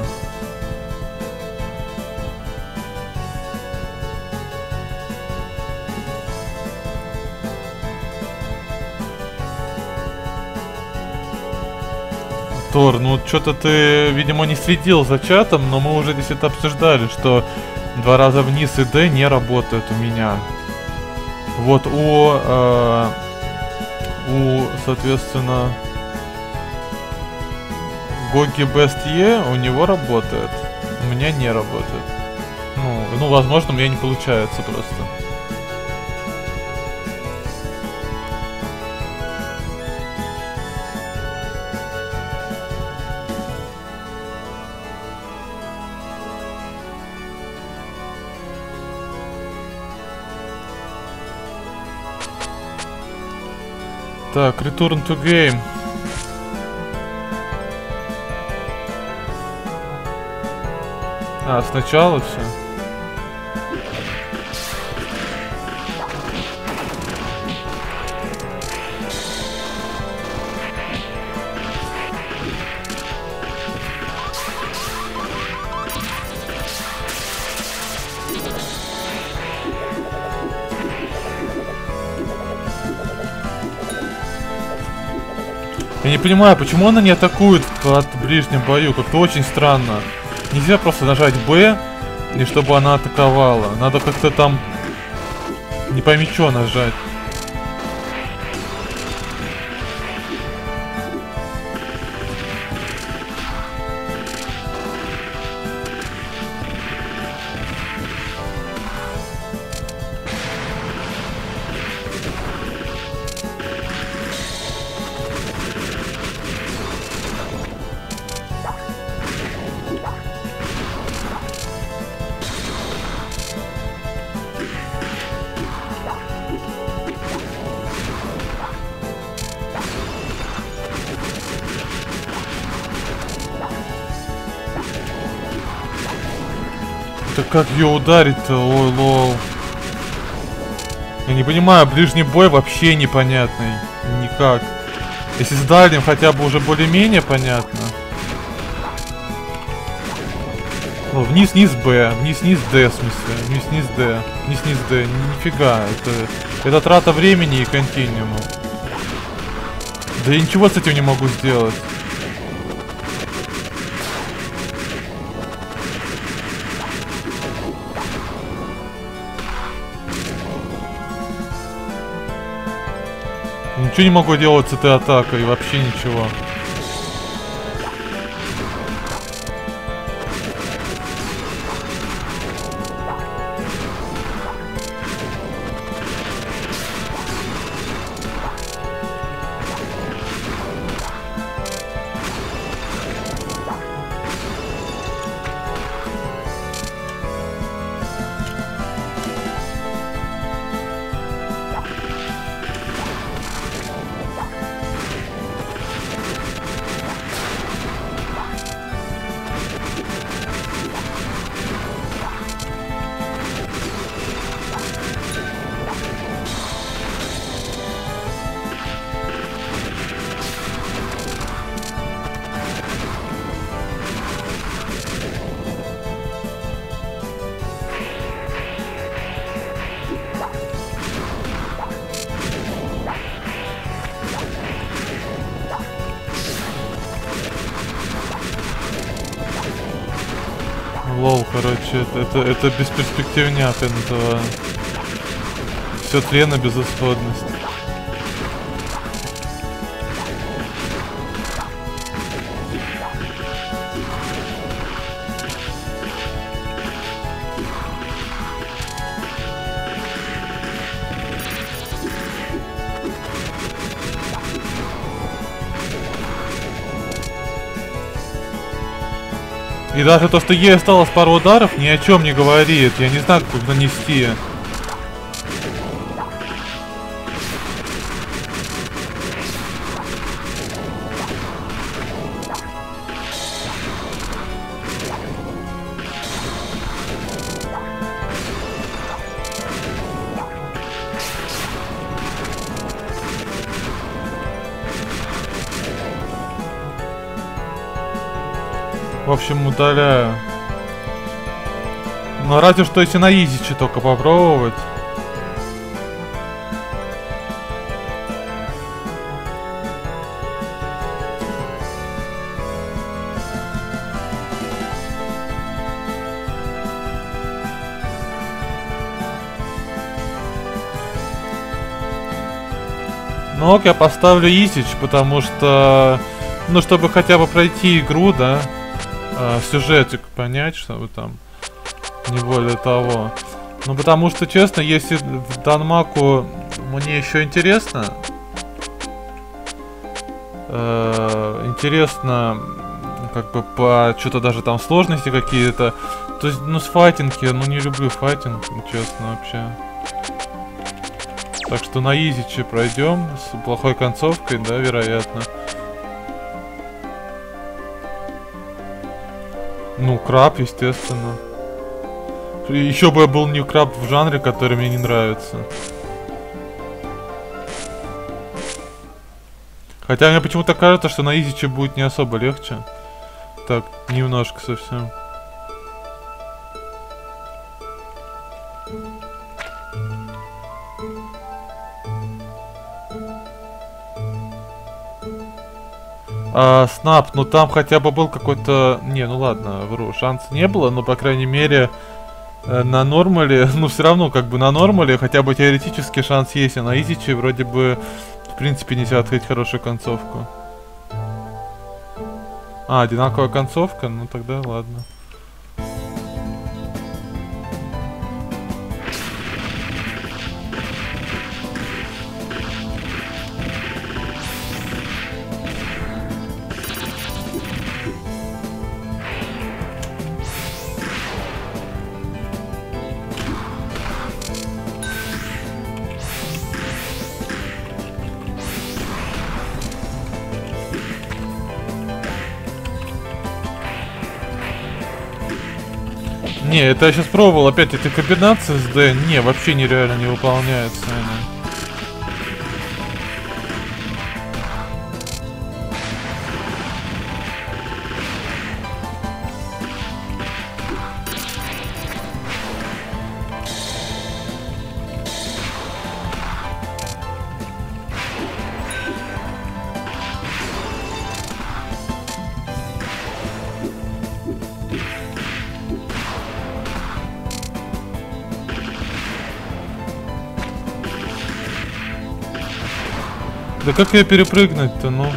Тор, ну что-то ты, видимо, не следил за чатом, но мы уже здесь это обсуждали, что Два раза вниз и D не работает у меня. Вот у, э, у, соответственно, Гоги Best E у него работает. У меня не работает. Ну, ну, возможно, у меня не получается просто. Так, return to game. А, сначала все. Я не понимаю, почему она не атакует от ближнем бою, как-то очень странно. Нельзя просто нажать Б, и чтобы она атаковала. Надо как-то там не пойми что нажать. Да как ее ударить-то? Ой, лол. Я не понимаю, ближний бой вообще непонятный. Никак. Если с дальним хотя бы уже более-менее понятно. О, вниз, низ Б, вниз, низ Д, в смысле. Вниз, низ Д. Вниз, низ Д. Нифига. Это, это трата времени и континуума. Да я ничего с этим не могу сделать. Ничего не могу делать с этой атакой, вообще ничего. Лол, короче, это, это, это бесперспективняк, я называю. Все тлен и безысходность. И даже то, что ей осталось пару ударов, ни о чем не говорит. Я не знаю, как нанести. В общем, удаляю. Но разве что если на изиче только попробовать. Ну ок, я поставлю Изич, потому что... Ну, чтобы хотя бы пройти игру, да, э, сюжетик понять, чтобы там, не более того. Ну, потому что, честно, если в Данмаку мне еще интересно, э, интересно, как бы по что-то даже там сложности какие-то, то есть, ну, с файтинги, ну, не люблю файтинг, честно, вообще. Так что на изиче пройдем, с плохой концовкой, да, вероятно. Ну, краб, естественно. Еще бы я был не краб в жанре, который мне не нравится. Хотя мне почему-то кажется, что на изиче будет не особо легче. Так, немножко совсем. А, Снап, ну там хотя бы был какой-то... Не, ну ладно, вру, шанса не было, но по крайней мере э, на нормале, ну все равно как бы на нормале хотя бы теоретически шанс есть, а на изиче вроде бы в принципе нельзя открыть хорошую концовку. А, одинаковая концовка? Ну тогда ладно. Не, это я сейчас пробовал, опять эти комбинации с Д, не, вообще нереально не выполняются они. Да как ее перепрыгнуть-то, ну?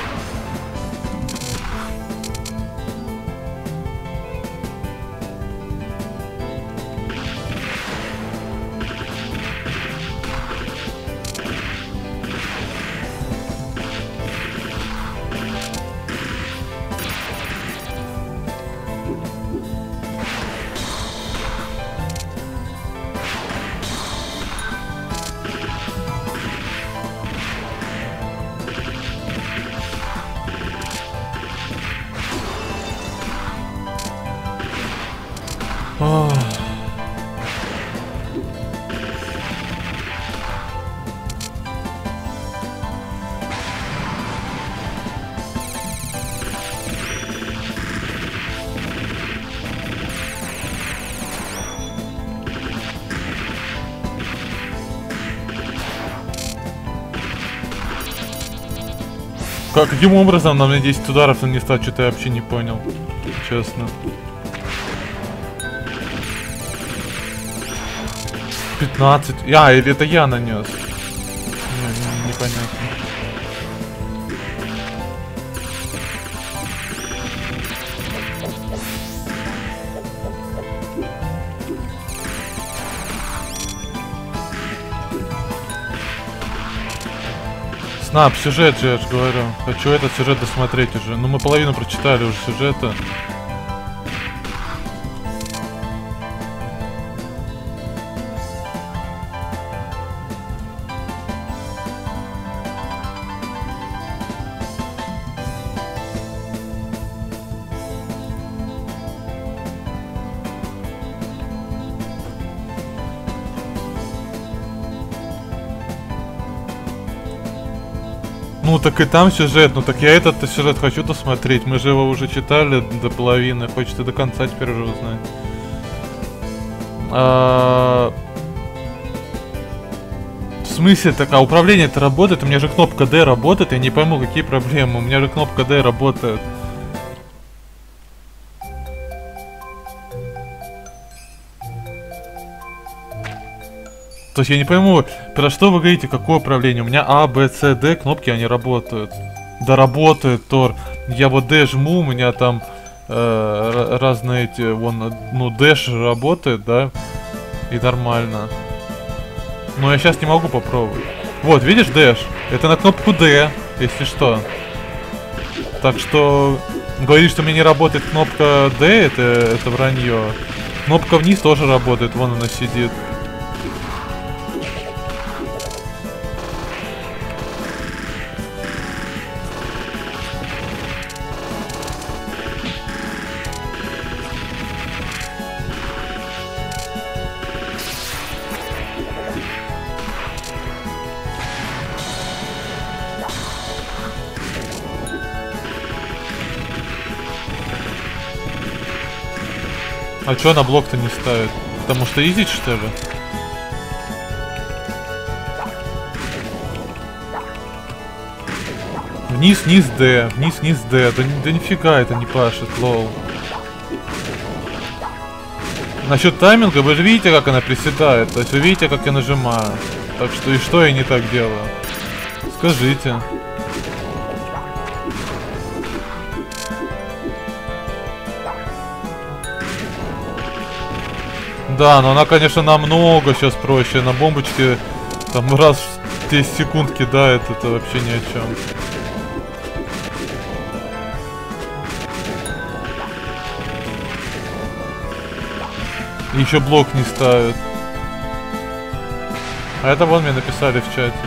Ох. Как, каким образом на мне десять ударов он не стал, что-то я вообще не понял. Честно. пятнадцать. А, или это я нанес? Не, не, непонятно. Снап, сюжет же, я же говорю. Хочу этот сюжет досмотреть уже. Ну, мы половину прочитали уже сюжета. Ну так и там сюжет, ну так я этот сюжет хочу досмотреть, мы же его уже читали до половины, хочется до конца теперь уже узнать. А... В смысле, так, а управление-то работает? У меня же кнопка D работает, я не пойму, какие проблемы, у меня же кнопка D работает. То есть я не пойму, про что вы говорите, какое управление? У меня А, Б, С, Д, кнопки, они работают. Да работает, Тор. Я вот D жму, у меня там э, разные эти, вон, ну, Dash работает, да, и нормально. Но я сейчас не могу попробовать. Вот, видишь, Dash? Это на кнопку D, если что. Так что говорить, что у меня не работает кнопка D, это, это вранье. Кнопка вниз тоже работает, вон она сидит. А чё она блок-то не ставит? Потому что изить, что ли? Вниз, вниз, D. Вниз, вниз, D. Да, да нифига это не пашет, лол. Насчет тайминга, вы же видите, как она приседает. То есть вы видите, как я нажимаю. Так что и что я не так делаю? Скажите. Да, но она, конечно, намного сейчас проще. На бомбочке там раз в десять секунд кидает, это вообще ни о чем. Еще блок не ставит. А это вон мне написали в чате.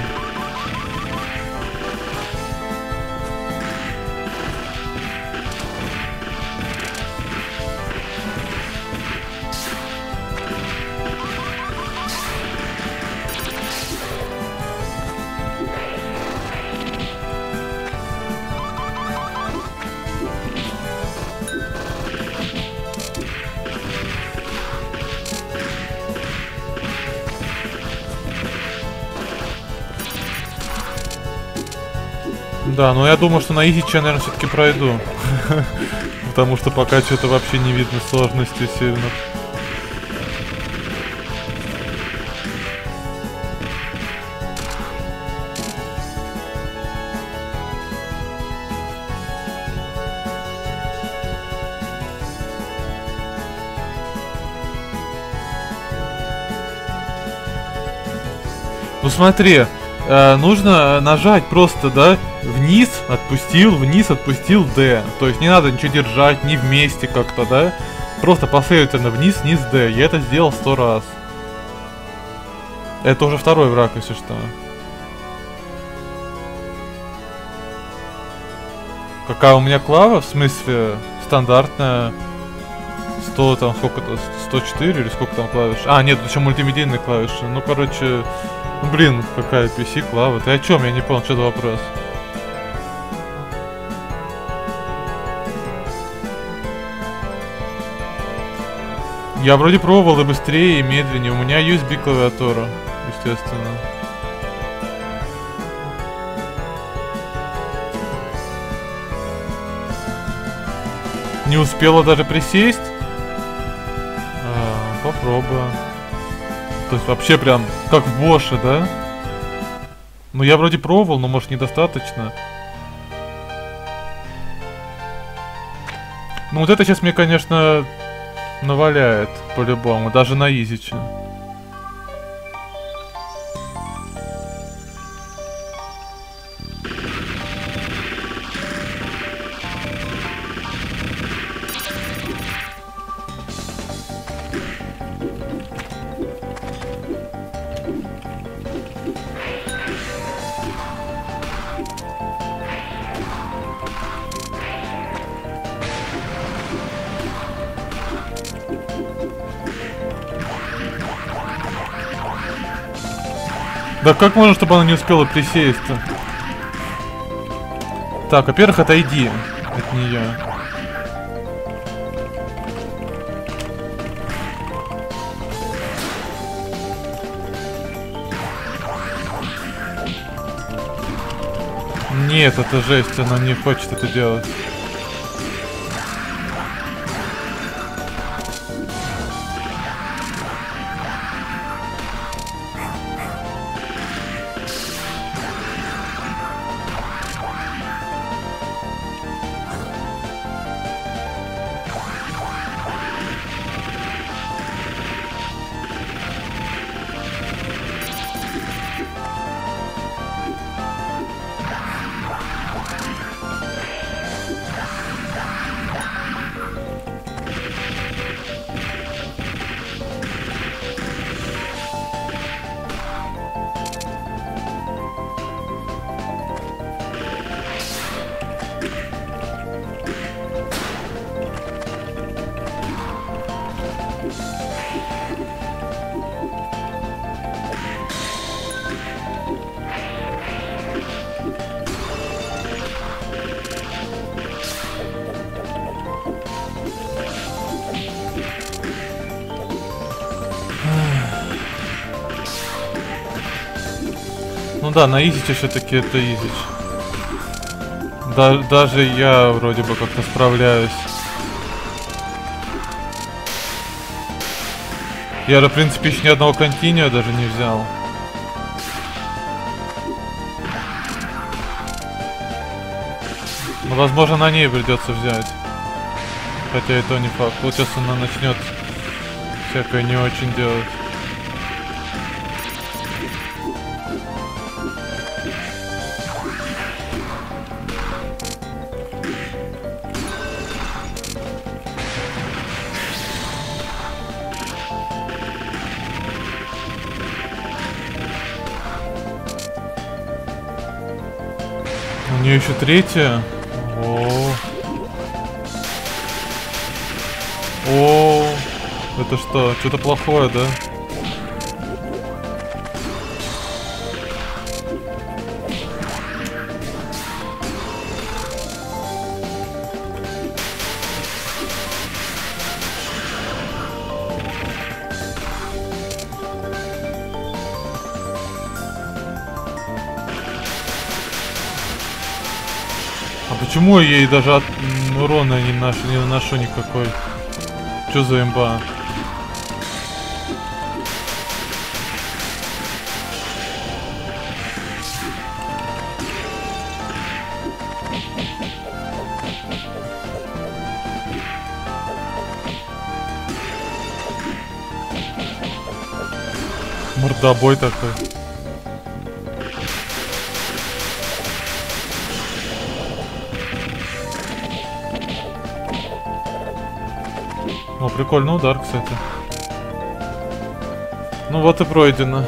Да, но я думаю, что на изи я, наверное, все-таки пройду. Потому что пока что-то вообще не видно сложности сильно. Ну смотри, э, нужно нажать просто, да, вниз, отпустил, вниз, отпустил, D. То есть не надо ничего держать, не вместе как-то, да. Просто последовательно вниз, вниз, D. Я это сделал сто раз. Это уже второй враг, если что. Какая у меня клава? В смысле, стандартная. сто, там, сколько-то, сто четыре или сколько там клавиш? А, нет, еще мультимедийные клавиши. Ну, короче, ну, блин, какая пи си клава. Ты о чем? Я не понял, что за вопрос. Я вроде пробовал и быстрее, и медленнее. У меня ю эс би клавиатура, естественно. Не успела даже присесть? А, попробую. То есть вообще прям как в Боше, да? Ну я вроде пробовал, но может недостаточно. Ну вот это сейчас мне, конечно, наваляет по-любому, даже на изиче. Да как можно, чтобы она не успела присесть-то? Так, во-первых, отойди от нее. Нет, это жесть, она не хочет это делать. Ну да, на изиче все-таки это изич. Да, даже я вроде бы как-то справляюсь. Я, в принципе, еще ни одного континуа даже не взял. Ну, возможно, на ней придется взять. Хотя и то не факт. Вот сейчас она начнет всякое не очень делать. У нее еще третья. О, о, это что? Что-то плохое, да? Почему я ей даже от урона не наношу, не наношу никакой? Чё за имба? Мордобой такой. О, прикольный удар, кстати. Ну вот и пройдено.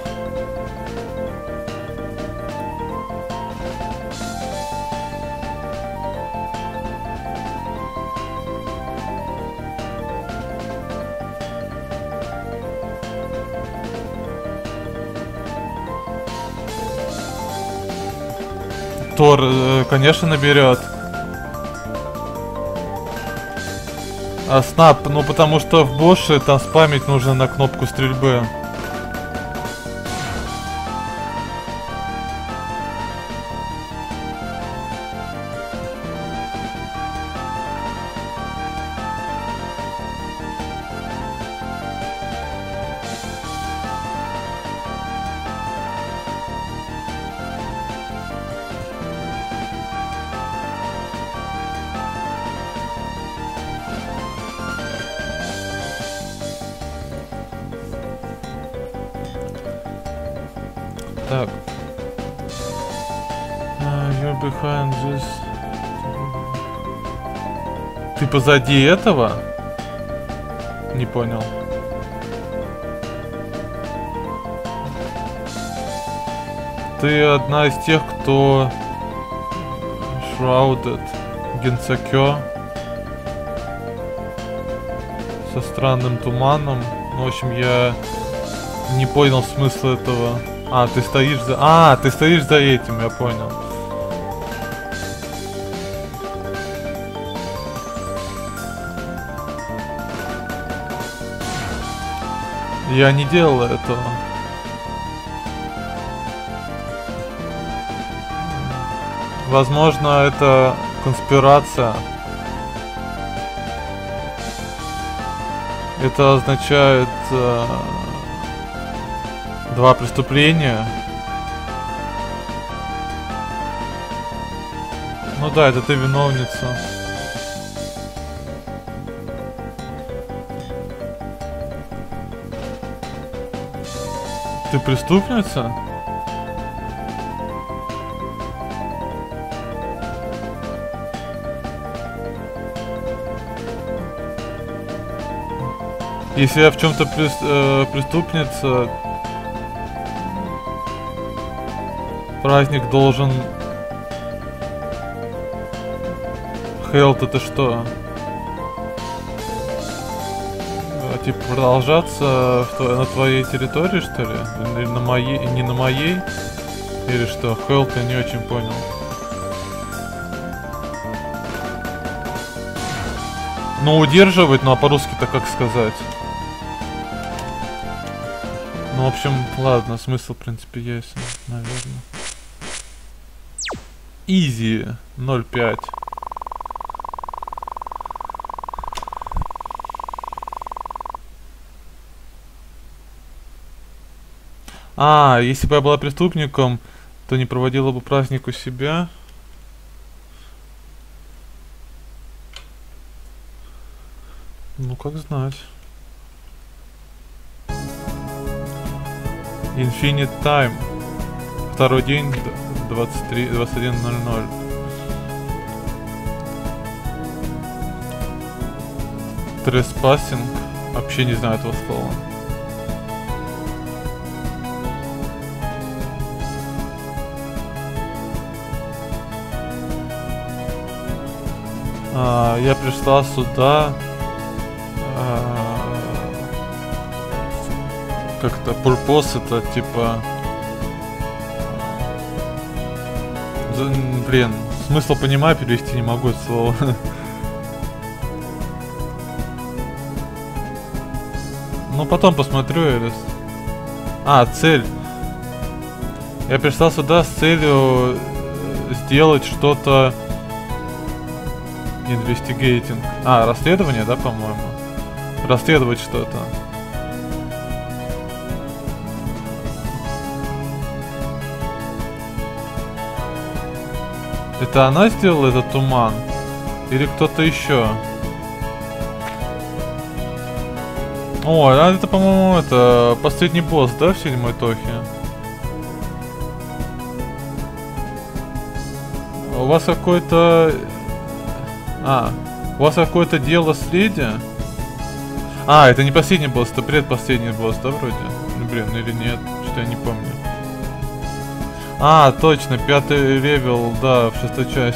Тор, э, конечно, наберет. А снап, ну потому что в боссе там спамить нужно на кнопку стрельбы. Так. Uh, you're behind this. Ты позади этого? Не понял. Ты одна из тех, кто Shrouded Генсакё со странным туманом. В общем, я не понял смысла этого. А, ты стоишь за... А, ты стоишь за этим, я понял. Я не делал этого. Возможно, это конспирация. Это означает... Э Два преступления. Ну да, это ты виновница. Ты преступница? Если я в чем-то прес, э, преступница, праздник должен... Хелт, это что? А, типа продолжаться в, на твоей территории, что ли? Или на моей, не на моей? Или что? Хелт, я не очень понял. Ну, удерживать, ну а по-русски-то как сказать? Ну, в общем, ладно, смысл, в принципе, ясен, наверное. Изи ноль пять. А, если бы я была преступником, то не проводила бы праздник у себя. Ну, как знать. Infinite Time. Второй день, двадцать три, двадцать один ноль ноль. Trespassing. Вообще не знаю этого слова. А, я пришла сюда. А, как-то purpose это типа. За, блин, смысл понимаю, перевести не могу это слово. Ну потом посмотрю, Элис. А, цель. Я пришла сюда с целью сделать что-то. Investigating. А, расследование, да, по-моему? Расследовать что-то. Это она сделала этот туман? Или кто-то еще? О, а это, по-моему, это последний босс, да, в седьмой Тохе? У вас какой-то... А, у вас какое-то дело с леди? А, это не последний босс, это предпоследний босс, да, вроде? Ну, блин, или нет, что-то я не помню. А, точно, пятый левел, да, в шестой части.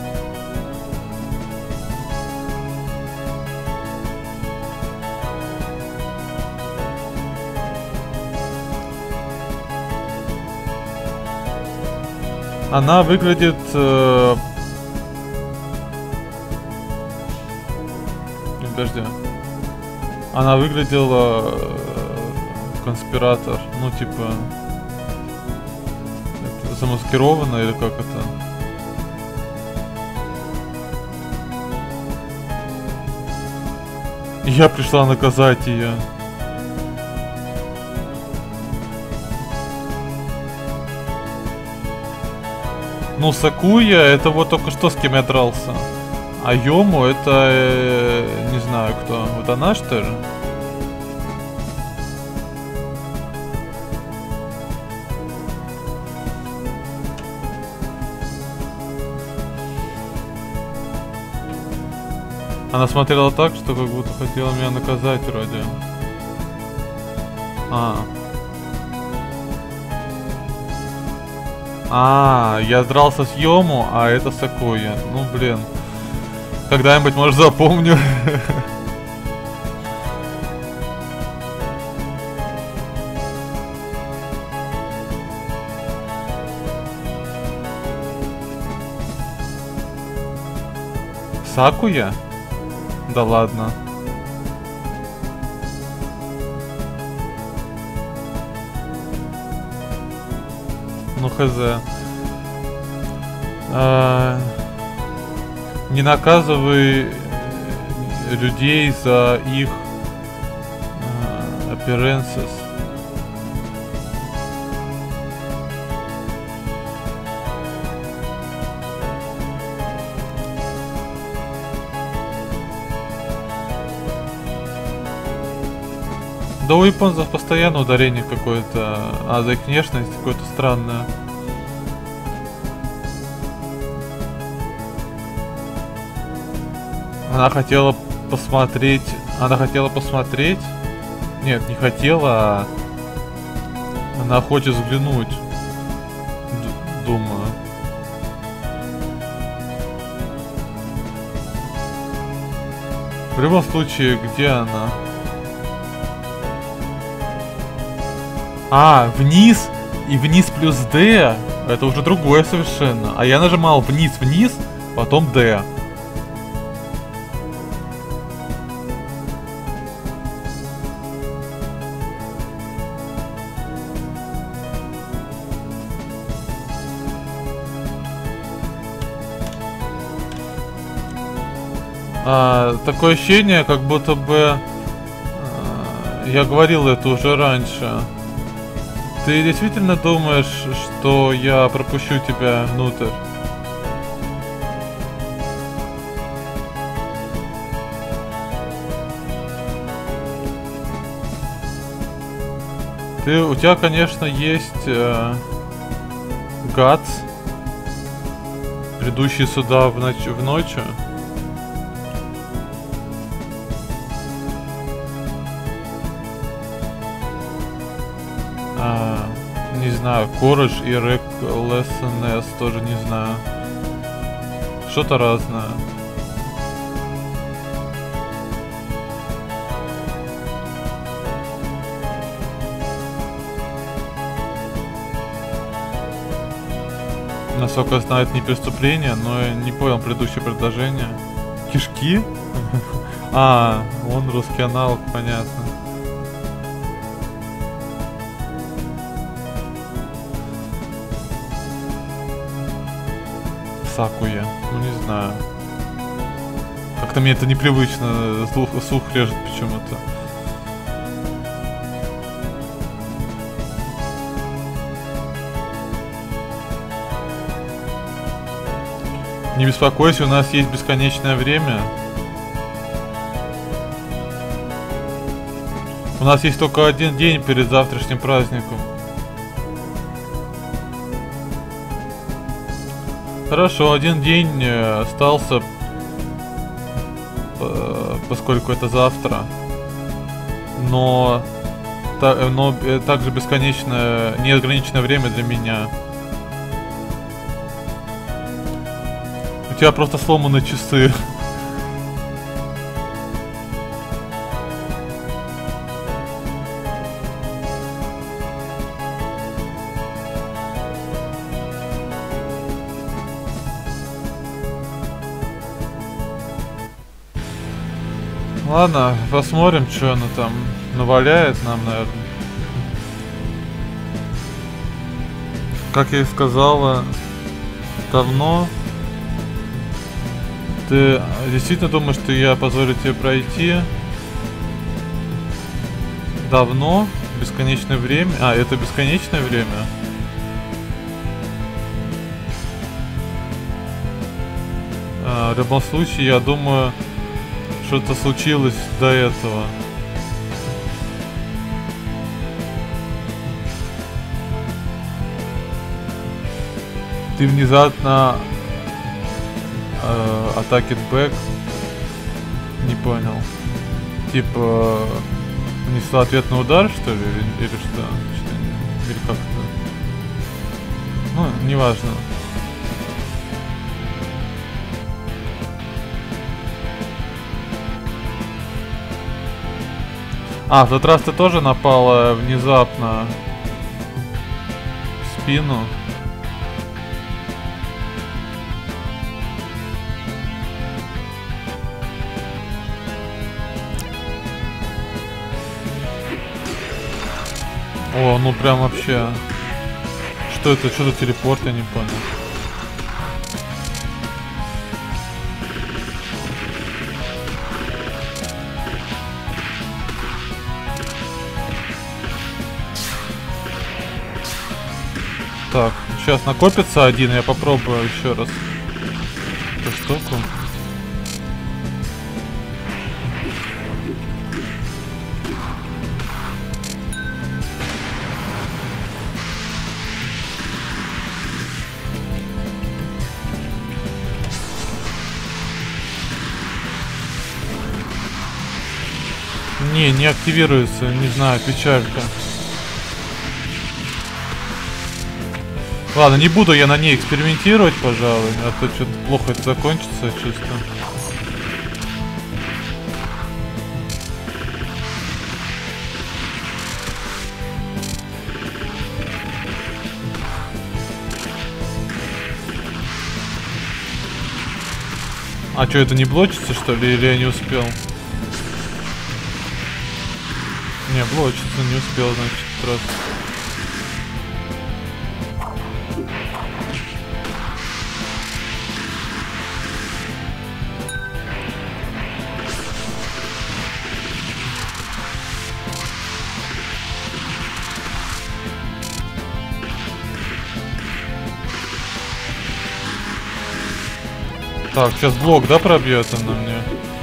Она выглядит... Э... Подожди. Она выглядела... Э... Конспиратор. Ну, типа... Это замаскировано или как это? Я пришла наказать ее. Ну, Сакуя, это вот только что с кем я дрался. А Йому это... Э, не знаю кто. Вот она, что ли? Она смотрела так, что как будто хотела меня наказать вроде. А. А, я дрался с Йому, а это Сакуя. Ну, блин. Когда-нибудь, может, запомню. Сакуя? Да ладно. Ну, хз. А, не наказывай людей за их а, appearances. Да у японцев постоянно ударение какое-то, а за их внешность какое-то странное. Она хотела посмотреть, она хотела посмотреть, нет, не хотела, а она хочет взглянуть, Д- думаю. В любом случае, где она? А, вниз и вниз плюс D, это уже другое совершенно. А я нажимал вниз-вниз, потом D. А, такое ощущение, как будто бы... А, я говорил это уже раньше. Ты действительно думаешь, что я пропущу тебя внутрь? Ты, у тебя, конечно, есть э, Гац, придущий сюда в, ноч в ночью. А, не знаю, Корыш и Recklessness тоже не знаю. Что-то разное. Насколько я знаю, это не преступление, но я не понял предыдущее предложение. Кишки? А, он русский аналог, понятно. Сакуя, ну не знаю. Как-то мне это непривычно, слух, слух режет почему-то. Не беспокойся, у нас есть бесконечное время. У нас есть только один день перед завтрашним праздником. Хорошо, один день остался, поскольку это завтра. Но, но также бесконечное, неограниченное время для меня. У тебя просто сломаны часы. Ладно, посмотрим, что она там наваляет нам, наверное. Как я и сказала давно, ты действительно думаешь, что я позволю тебе пройти? Давно? Бесконечное время? А, это бесконечное время? А, в любом случае, я думаю, что-то случилось до этого. Ты внезапно э, атакет бэк. Не понял. Типа нанесла ответный удар, что ли? Или, или что? что? Или как-то. Ну, неважно. А, в тот раз ты тоже напала внезапно в спину. О, ну прям вообще. Что это? Что за телепорт? Я не понял. Так, сейчас накопится один, я попробую еще раз эту штуку. Не, не активируется, не знаю, печалька. Ладно, не буду я на ней экспериментировать, пожалуй, а то что-то плохо это закончится, чувствую. А что, это не блочится, что ли, или я не успел? Не, блочится, не успел, значит, просто. Так, сейчас блок, да, пробьется на мне?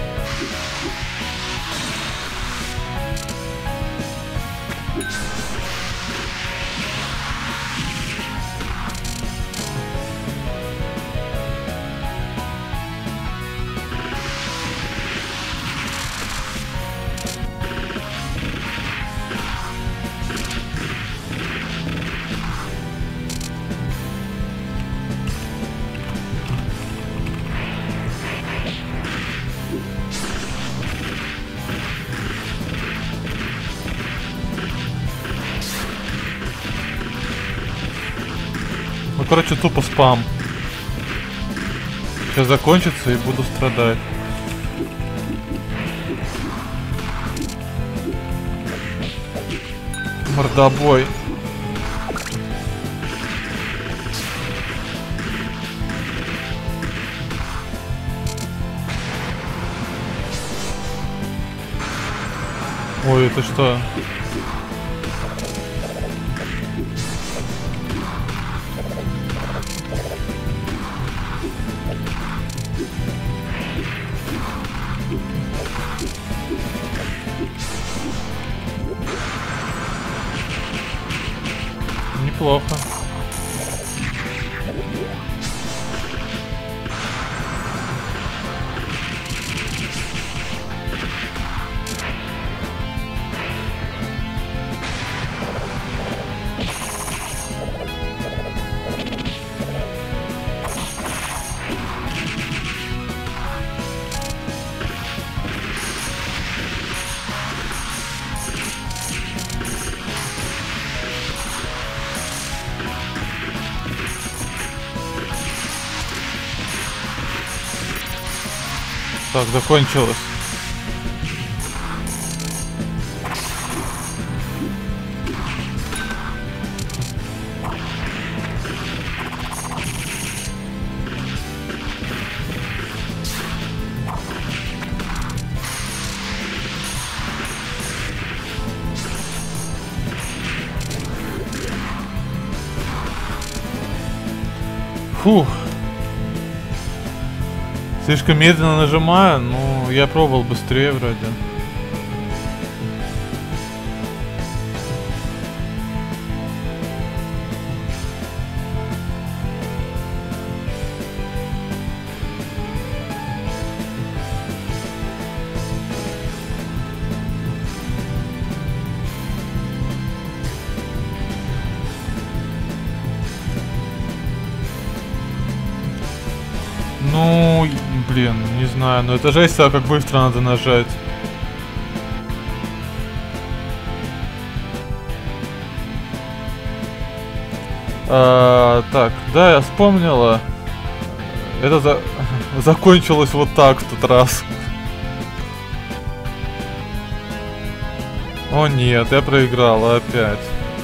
Ну, короче, тупо спам. Сейчас закончится и буду страдать. Мордобой. Ой, это что? Неплохо. Так, закончилось. Фух. Слишком медленно нажимаю, ну я пробовал быстрее вроде. Ну, блин, не знаю, но это жесть, а как быстро надо нажать. А, так, да, я вспомнила. Это за... закончилось вот так в тот раз. О нет, я проиграла опять.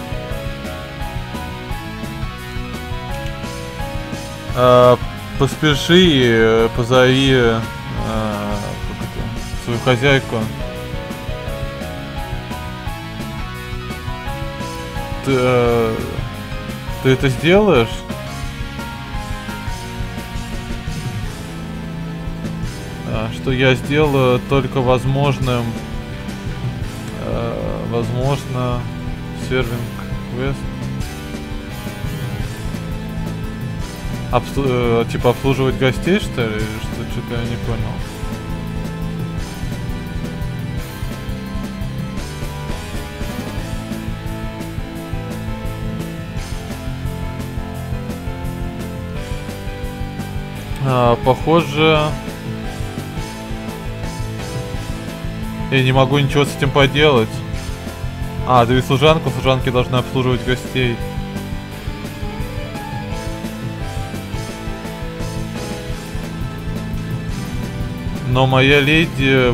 А, поспеши и позови а, как это, свою хозяйку. Ты, а, ты это сделаешь? А, что я сделаю только возможным, а, возможно, сервинг квест. Обслу... э, типа обслуживать гостей, что ли? Что, что-то я не понял. А, похоже... Я не могу ничего с этим поделать. А, да ведь служанка, служанки должны обслуживать гостей. Но моя леди...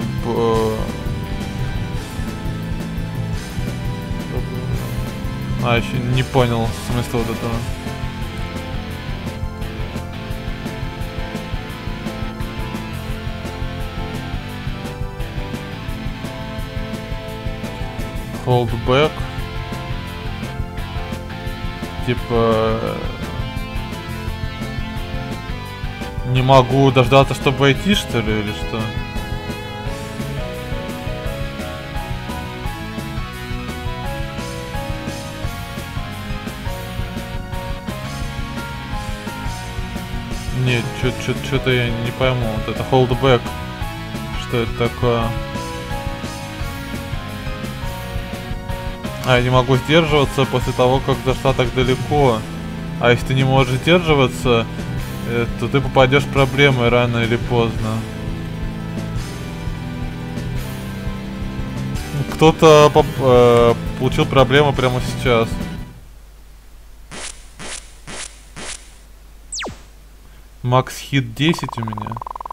А, еще не понял смысла вот этого. Hold back. Типа... Не могу дождаться, чтобы войти, что ли, или что? Нет, что-то я не пойму. Вот это holdback. Что это такое? А, я не могу сдерживаться после того, как зашла так далеко. А если ты не можешь сдерживаться, то ты попадешь в проблемы рано или поздно. Кто-то э, получил проблему прямо сейчас. Макс хит десять у меня.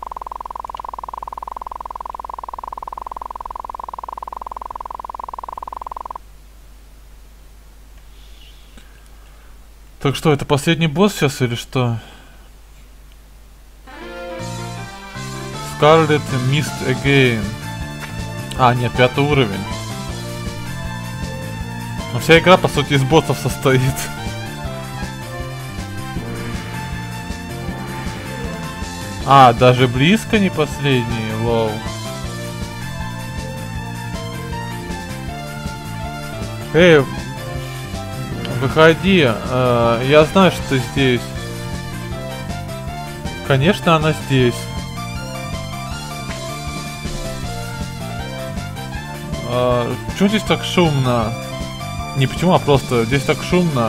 Так что, это последний босс сейчас или что? Scarlet Mist Again. А, нет, пятый уровень. Но вся игра, по сути, из боссов состоит. А, даже близко не последний, лол. Эй, выходи, э, я знаю, что ты здесь. Конечно, она здесь. Э, почему здесь так шумно? Не почему, а просто здесь так шумно.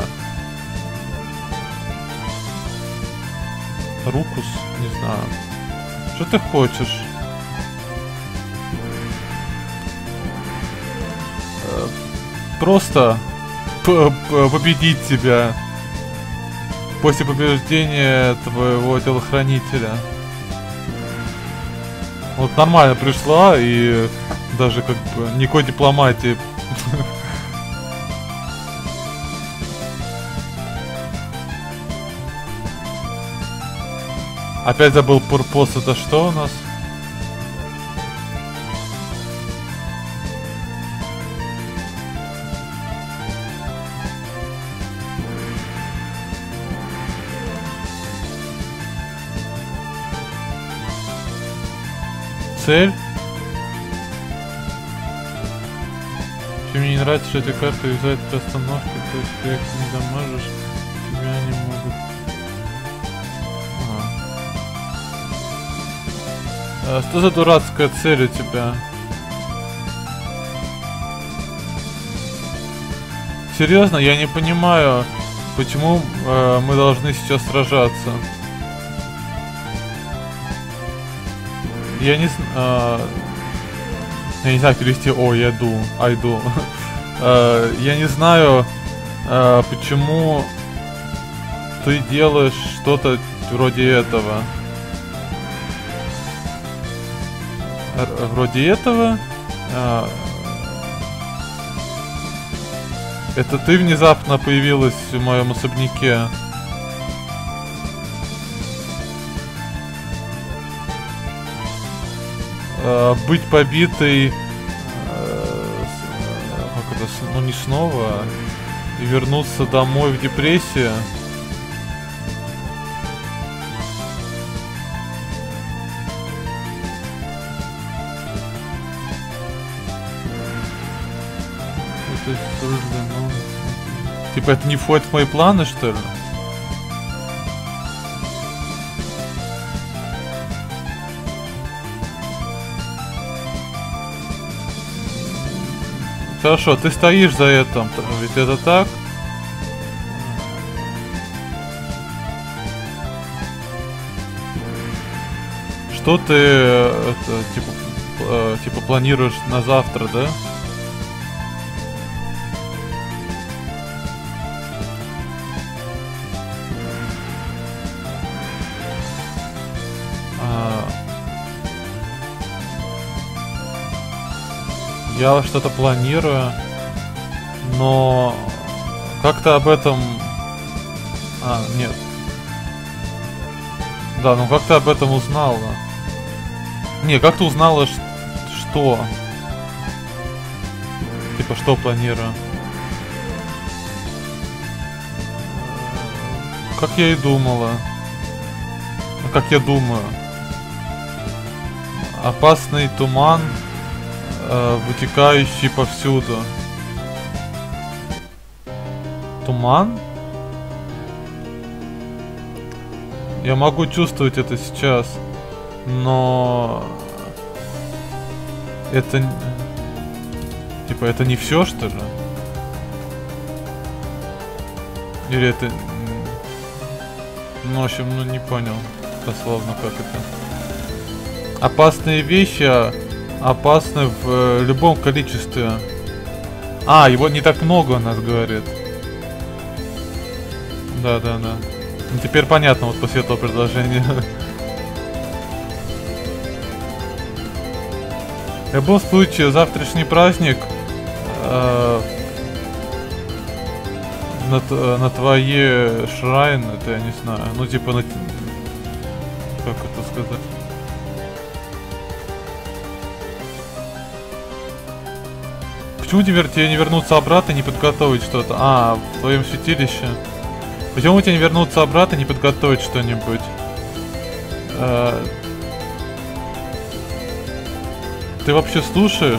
Рукус, не знаю. Что ты хочешь? Э, просто победить тебя после побеждения твоего телохранителя. Вот нормально пришла и даже как бы никакой дипломатии. Опять забыл пурпос, это что у нас? Цель? Чем мне не нравится, что эти карты взять при остановке, то есть ты их не дамажишь, тебя не могут. А, что за дурацкая цель у тебя? Серьезно, я не понимаю, почему э, мы должны сейчас сражаться. Я не знаю. Я не знаю перевести. О, я иду. Айду. Я не знаю, э, почему ты делаешь что-то вроде этого. Р вроде этого. Э, это ты внезапно появилась в моем особняке. Э, быть побитой, э, как это, ну не снова, и вернуться домой в депрессию. Это, ну, типа это не входит в мои планы, что ли? Хорошо, ты стоишь за этим, ведь это так? Что ты, это, типа, э, типа планируешь на завтра, да? Я что-то планирую, но как-то об этом... А, нет. Да, ну как ты об этом узнала? Не, как ты узнала, что? Типа, что планирую? Как я и думала. как я думаю. Опасный туман, э, вытекающий повсюду. Туман? Я могу чувствовать это сейчас, но это типа это не все, что ли? Или это, ну, в общем, ну не понял дословно, как это. Опасные вещи опасны в э, любом количестве. А, его не так много у нас говорит. Да, да, да. Ну, теперь понятно, вот после этого предложения. В любом случае, завтрашний праздник э, на, на твои шрайны, это я не знаю, ну типа на... Как это сказать? Почему тебе, тебе не вернуться обратно и не подготовить что-то? А, в твоем святилище. Почему тебе не вернуться обратно и не подготовить что-нибудь? А... Ты вообще слушаешь?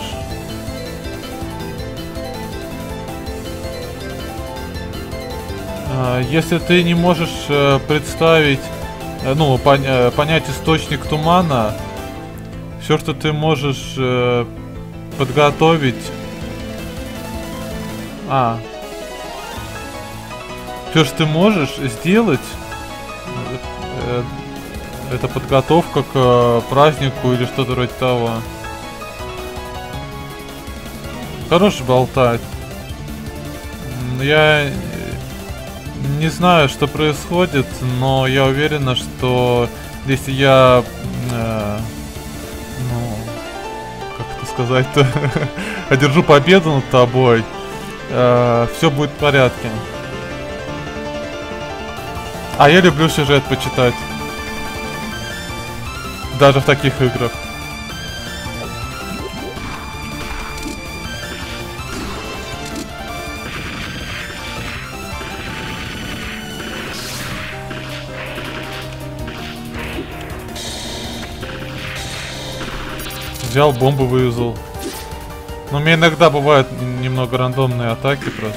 А, если ты не можешь э, представить, э, ну, пон э, понять источник тумана, все, что ты можешь э, подготовить... А. Все, что ты можешь сделать, это подготовка к празднику или что-то вроде того. Хорош болтать. Я не знаю, что происходит, но я уверена, что если я... Э, ну... Как это сказать-то? Одержу победу над тобой, э, все будет в порядке. А я люблю сюжет почитать. Даже в таких играх. Взял, бомбу вывезл. Но у меня иногда бывают немного рандомные атаки просто.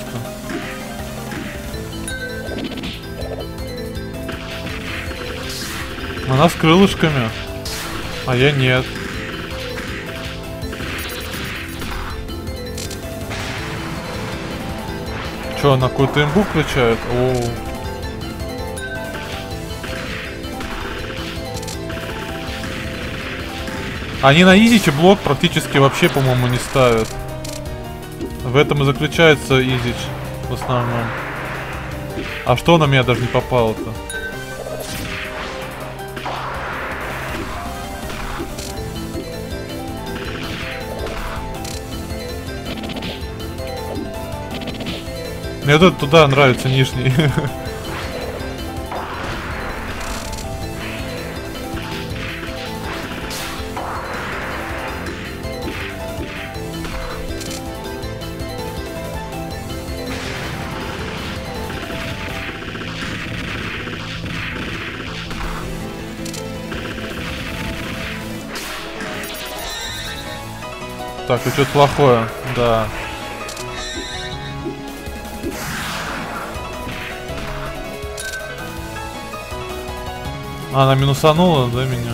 Она с крылышками, а я нет. Чё, она какую-то имбу включает? Оу. Они на изиче блок практически вообще, по-моему, не ставят. В этом и заключается изич в основном. А что на меня даже не попало-то? Мне тут туда нравится нижний. Так, и что-то плохое, да. А, она минусанула, да, меня?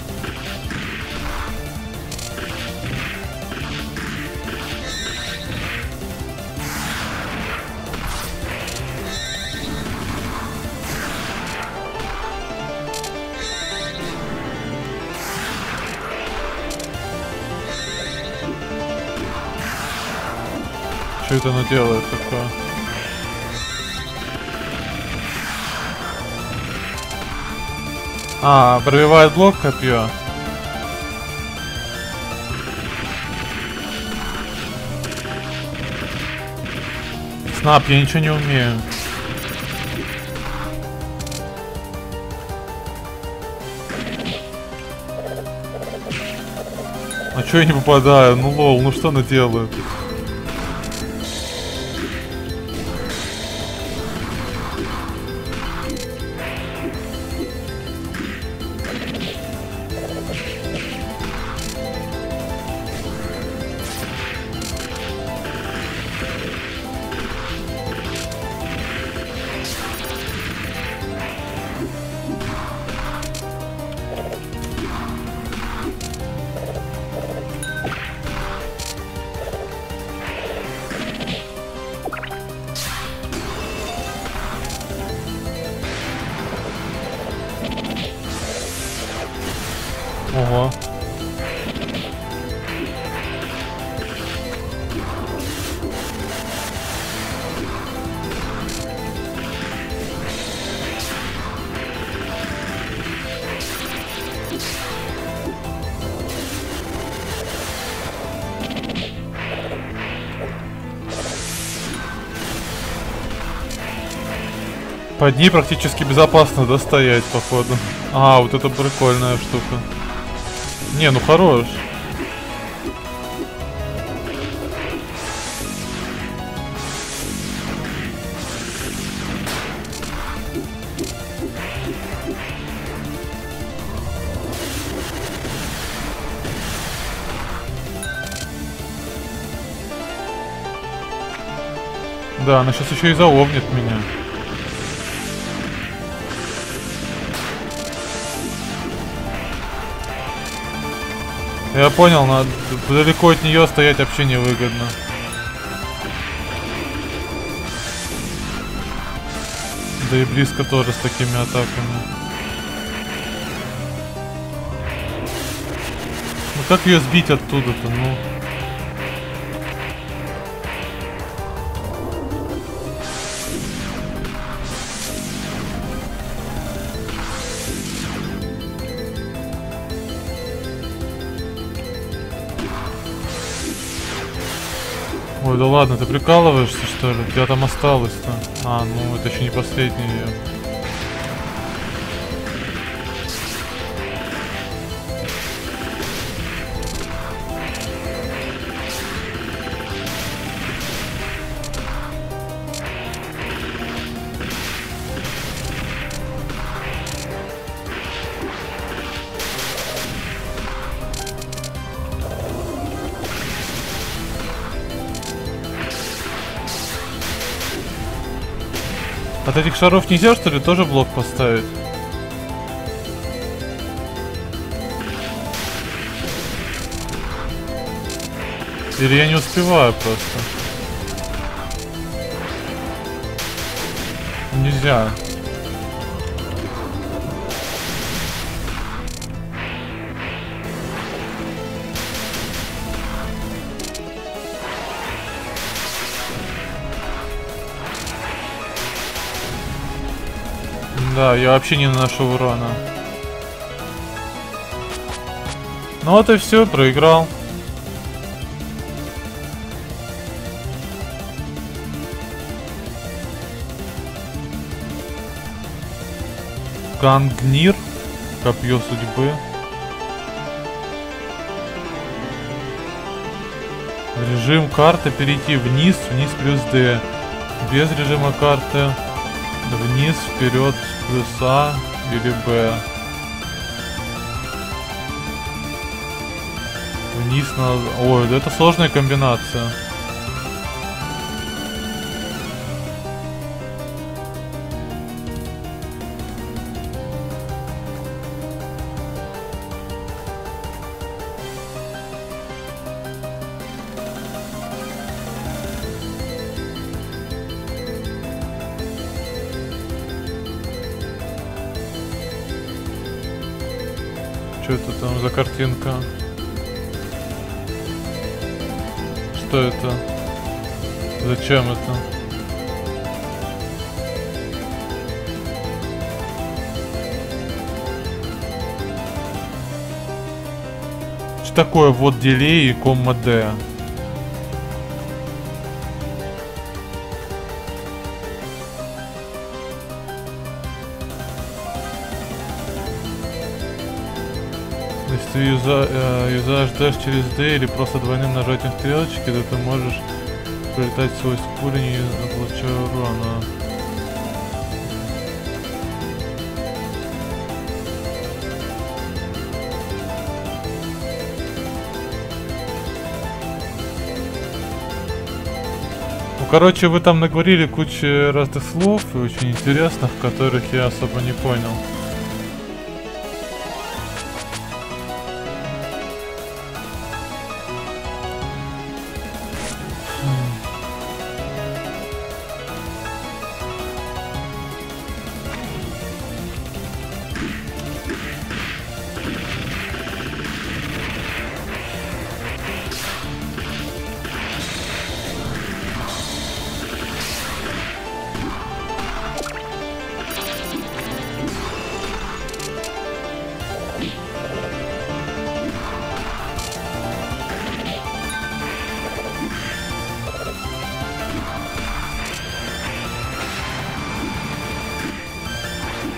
Что это она делает такое? А, пробивает блок копье. Снап, я ничего не умею. А чё я не попадаю? Ну лол, ну что она делает? Ого. Под ней практически безопасно, да, стоять, походу. А, вот это прикольная штука. Не, ну хорош. Да, она сейчас еще и заломнит меня. Я понял, надо далеко от нее стоять вообще невыгодно. Да и близко тоже с такими атаками. Ну как ее сбить оттуда-то, ну? Ой, да ладно, ты прикалываешься, что ли? У тебя там осталось-то. А, ну это еще не последний ее. От этих шаров нельзя, что ли, тоже блок поставить? Или я не успеваю просто? Нельзя. Да, я вообще не наношу урона. Ну вот и все, проиграл. Гангнир. Копье судьбы. Режим карты перейти вниз, вниз плюс D. Без режима карты вниз, вперед плюс А или Б. Вниз на... Ой, да это сложная комбинация. Что это там за картинка? Что это? Зачем это? Что такое вот делей и комма D? Если ты юза, э, юзаешь дэш через D или просто двойным нажатием стрелочки, то ты можешь прилетать свой спулень и получая урона. Ну, короче, вы там наговорили кучу разных слов, очень интересных, которых я особо не понял.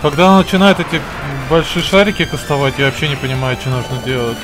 Когда он начинает эти большие шарики кастовать, я вообще не понимаю, что нужно делать.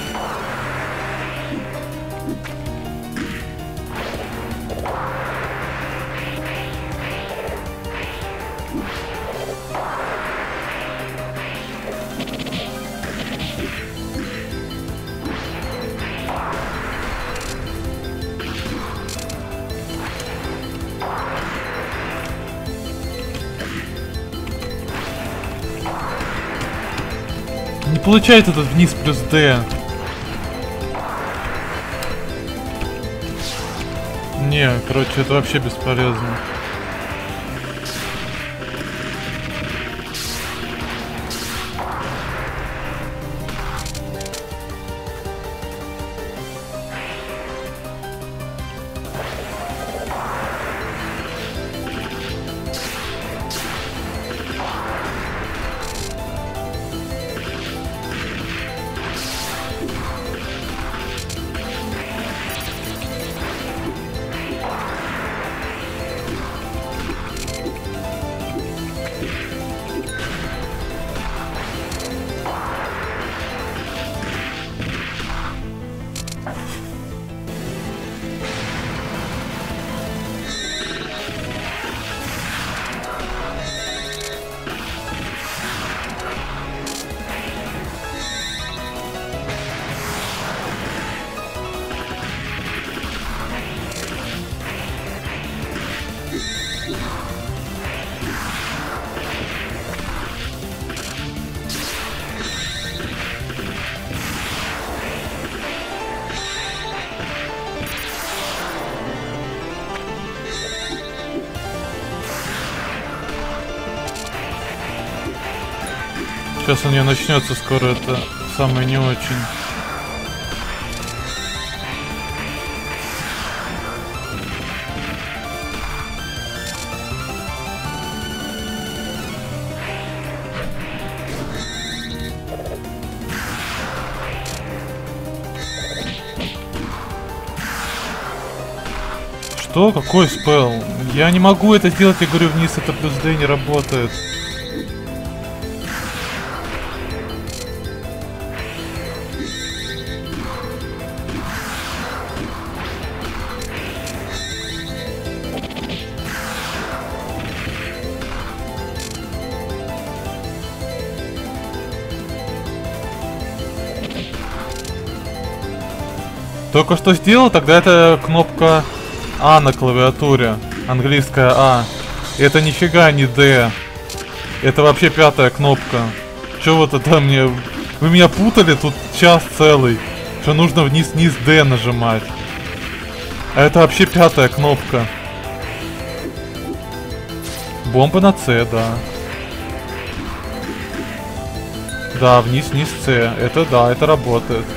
Не получается этот вниз плюс D. Не, короче, это вообще бесполезно. Сейчас у нее начнется скоро, это самое не очень. Что? Какой спел? Я не могу это сделать, я говорю, вниз это плюс D не работает. Только что сделал, тогда это кнопка А на клавиатуре. Английская А. Это нифига не D. Это вообще пятая кнопка. Чё вот это мне... Вы меня путали тут час целый. Что нужно вниз-вниз D нажимать. А это вообще пятая кнопка. Бомба на С, да. Да, вниз-вниз С. Это да, это работает.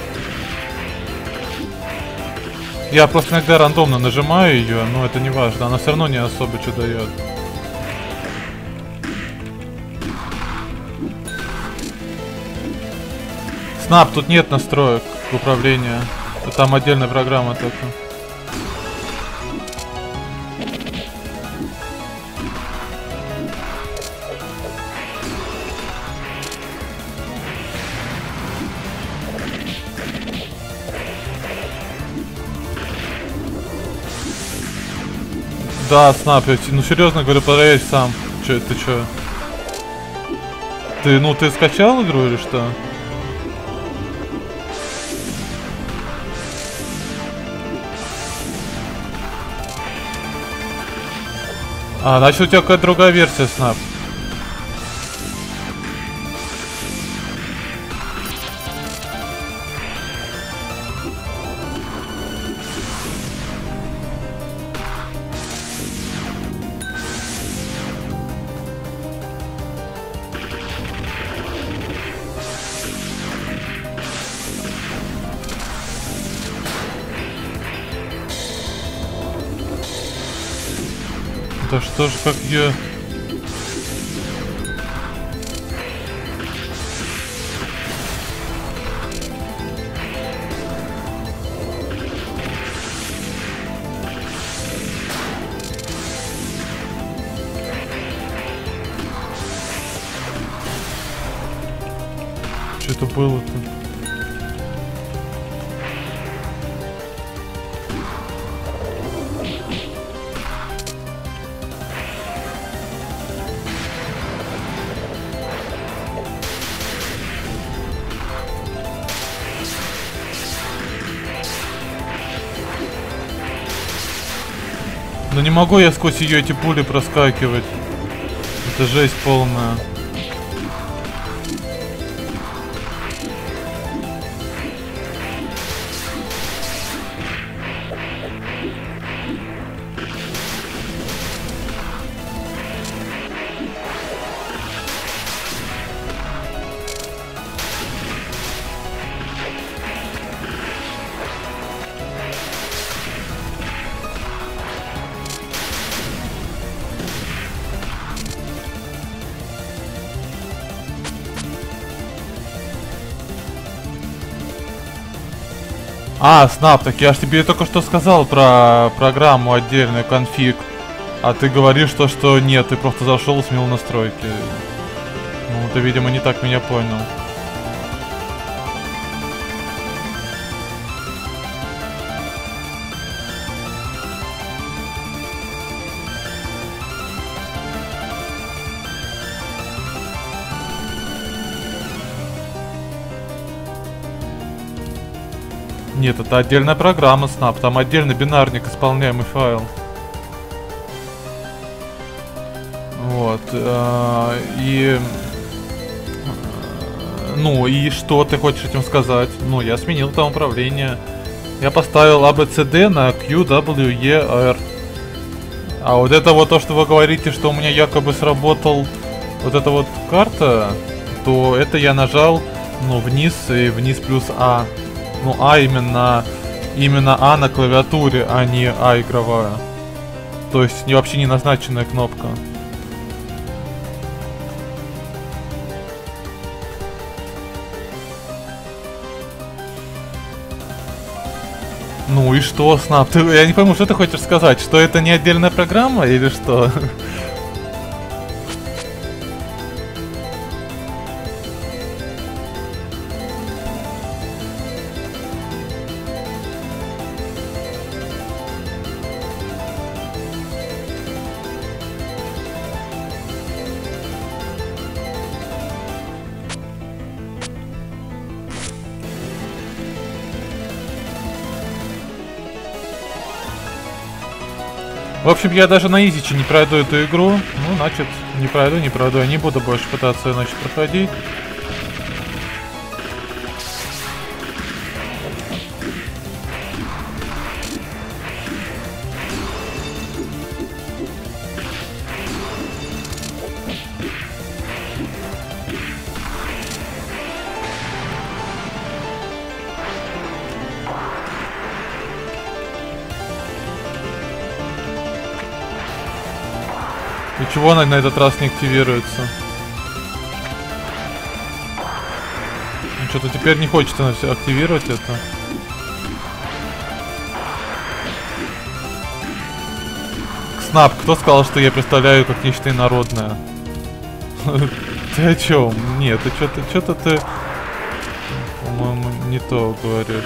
Я просто иногда рандомно нажимаю ее, но это не важно, она все равно не особо что дает. Снап, тут нет настроек управления, там отдельная программа только. Да, Снап, я, ну серьезно говорю, проверь сам. Че, ты чё? Ты, ну ты скачал игру или что? А, значит у тебя какая-то другая версия, Снап. Да что ж, как я... Что это было-то? Ну не могу я сквозь ее эти пули проскакивать. Это жесть полная. А, Снап, так я ж тебе только что сказал про программу отдельную, конфиг. А ты говоришь то, что нет, ты просто зашел и сменил настройки. Ну, ты, видимо, не так меня понял. Нет, это отдельная программа Снап, там отдельный бинарник, исполняемый файл. Вот. Э, и... Ну, и что ты хочешь этим сказать? Ну, я сменил там управление. Я поставил а бэ цэ дэ на кью дабл ю и ар. А вот это вот то, что вы говорите, что у меня якобы сработал вот эта вот карта, то это я нажал, ну, вниз и вниз плюс А. Ну, А именно, именно А на клавиатуре, а не А игровая. То есть не, вообще не назначенная кнопка. Ну и что, Снап? Ты, я не пойму, что ты хочешь сказать? Что это не отдельная программа или что? В общем, я даже на изиче не пройду эту игру. Ну, значит, не пройду, не пройду. Я не буду больше пытаться, значит, проходить. И чего она на этот раз не активируется? Ну, что-то теперь не хочется активировать это. Снап, кто сказал, что я представляю как нечто инородное? Ты о чем? Нет, ты что-то, что-то ты, по-моему, не то говоришь.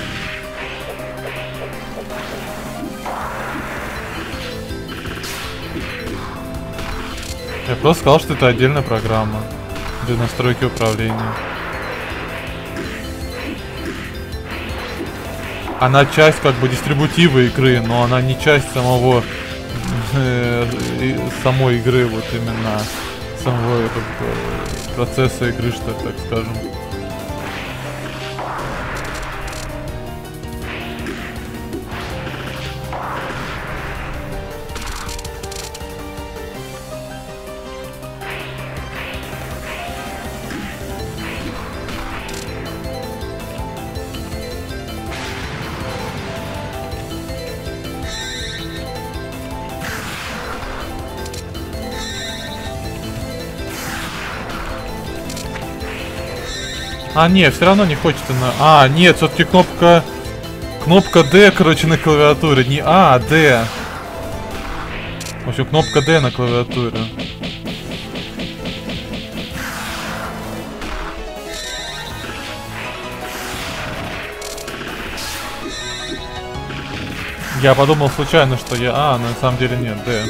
Я просто сказал, что это отдельная программа для настройки управления. Она часть как бы дистрибутива игры, но она не часть самого э, самой игры, вот именно самого как бы, процесса игры, что так скажем. А, нет, все равно не хочется на... А, нет, все-таки кнопка... Кнопка D, короче, на клавиатуре. Не А, а D. В общем, кнопка D на клавиатуре. Я подумал случайно, что я... А, на самом деле нет, Д.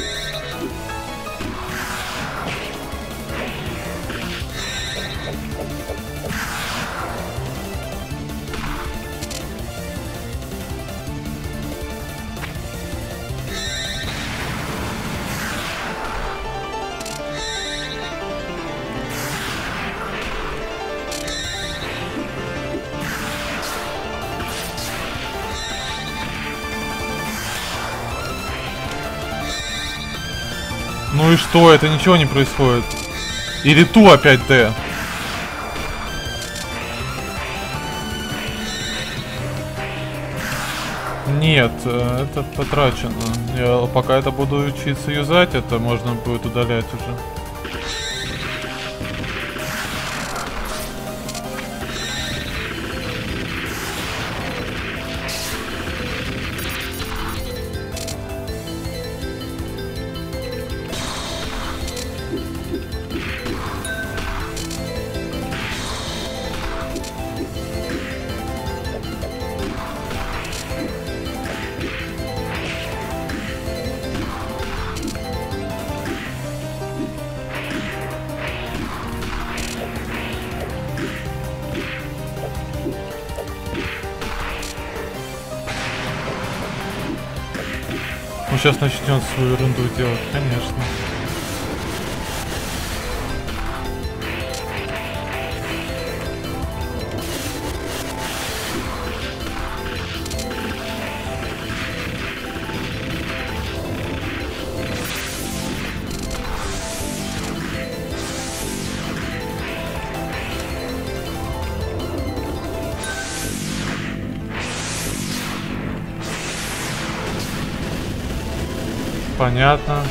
Ну и что? Это ничего не происходит. Или ту опять Д. Нет, это потрачено. Я пока это буду учиться юзать, это можно будет удалять уже. Он сейчас начнет свою ерунду делать, конечно. Понятно.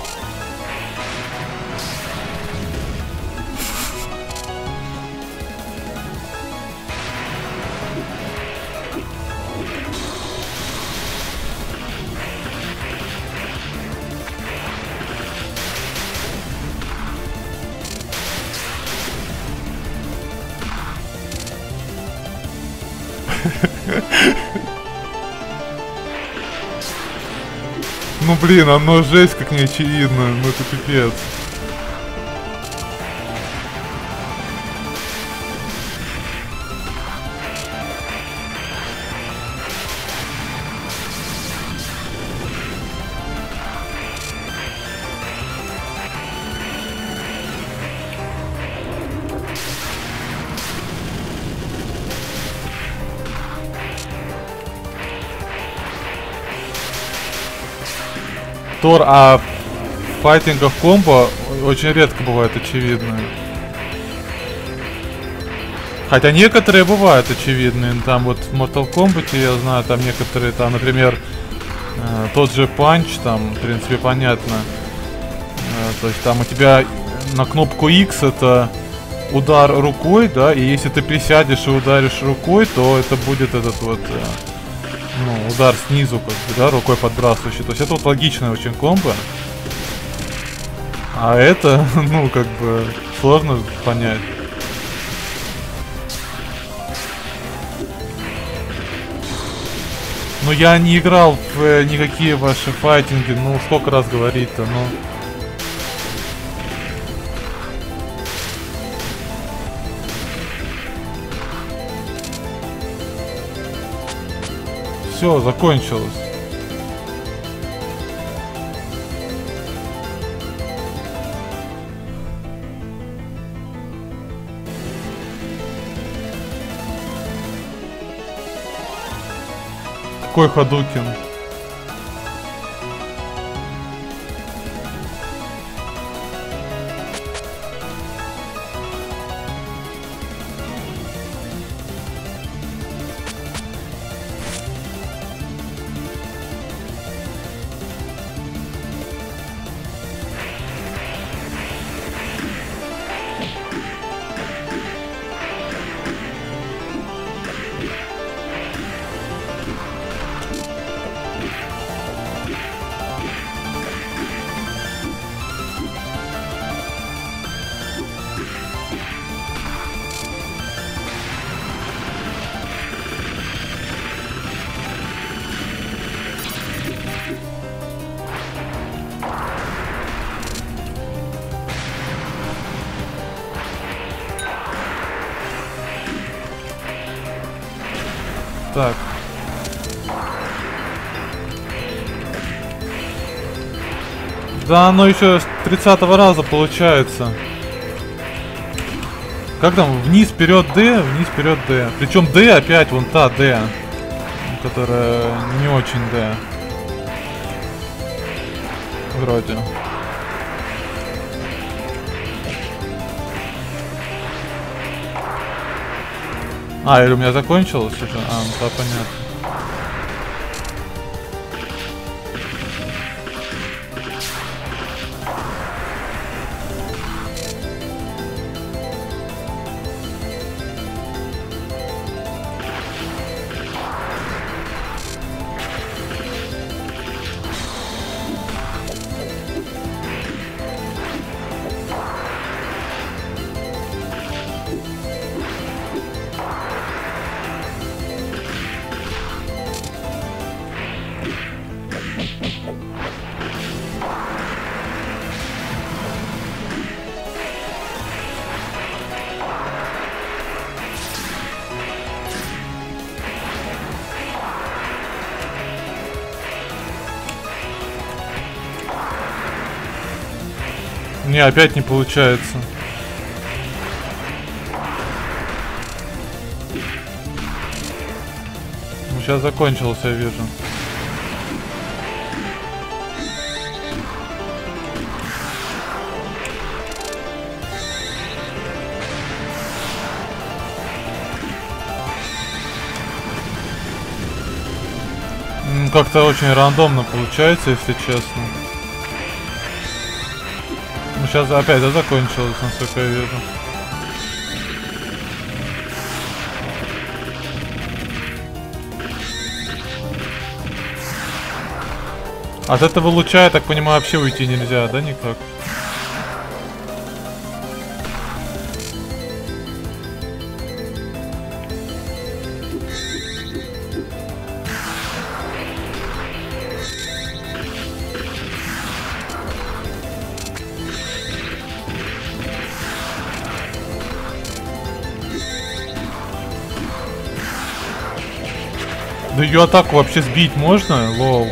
Ну блин, оно жесть как не очевидно, ну это пипец. Тор, а в файтингах комбо очень редко бывает очевидно. Хотя некоторые бывают очевидные. Там вот в Mortal Kombat, я знаю, там некоторые, там, например, э, тот же панч, там, в принципе, понятно. Э, то есть там у тебя на кнопку X это удар рукой, да, и если ты присядешь и ударишь рукой, то это будет этот вот... Э, ну, удар снизу, как бы, да, рукой подбрасывающий. То есть это вот логичное очень комбо. А это, ну, как бы, сложно понять. Ну, я не играл в э, никакие ваши файтинги, ну, сколько раз говорить-то, ну... Все, закончилось. Какой Хадукин? Так. Да, оно еще с тридцатого раза получается. Как там? Вниз, вперед, Д, вниз, вперед, Д. Причем Д опять вон та Д, которая не очень Д. Вроде. А, или у меня закончилось уже? А, ну да, понятно. Не, опять не получается. Ну, сейчас закончилось, я вижу. Как-то очень рандомно получается, если честно. Ну, сейчас опять да, закончилось, насколько я вижу. От этого луча, я так понимаю, вообще уйти нельзя, да, никак? Да ее атаку вообще сбить можно? Лол.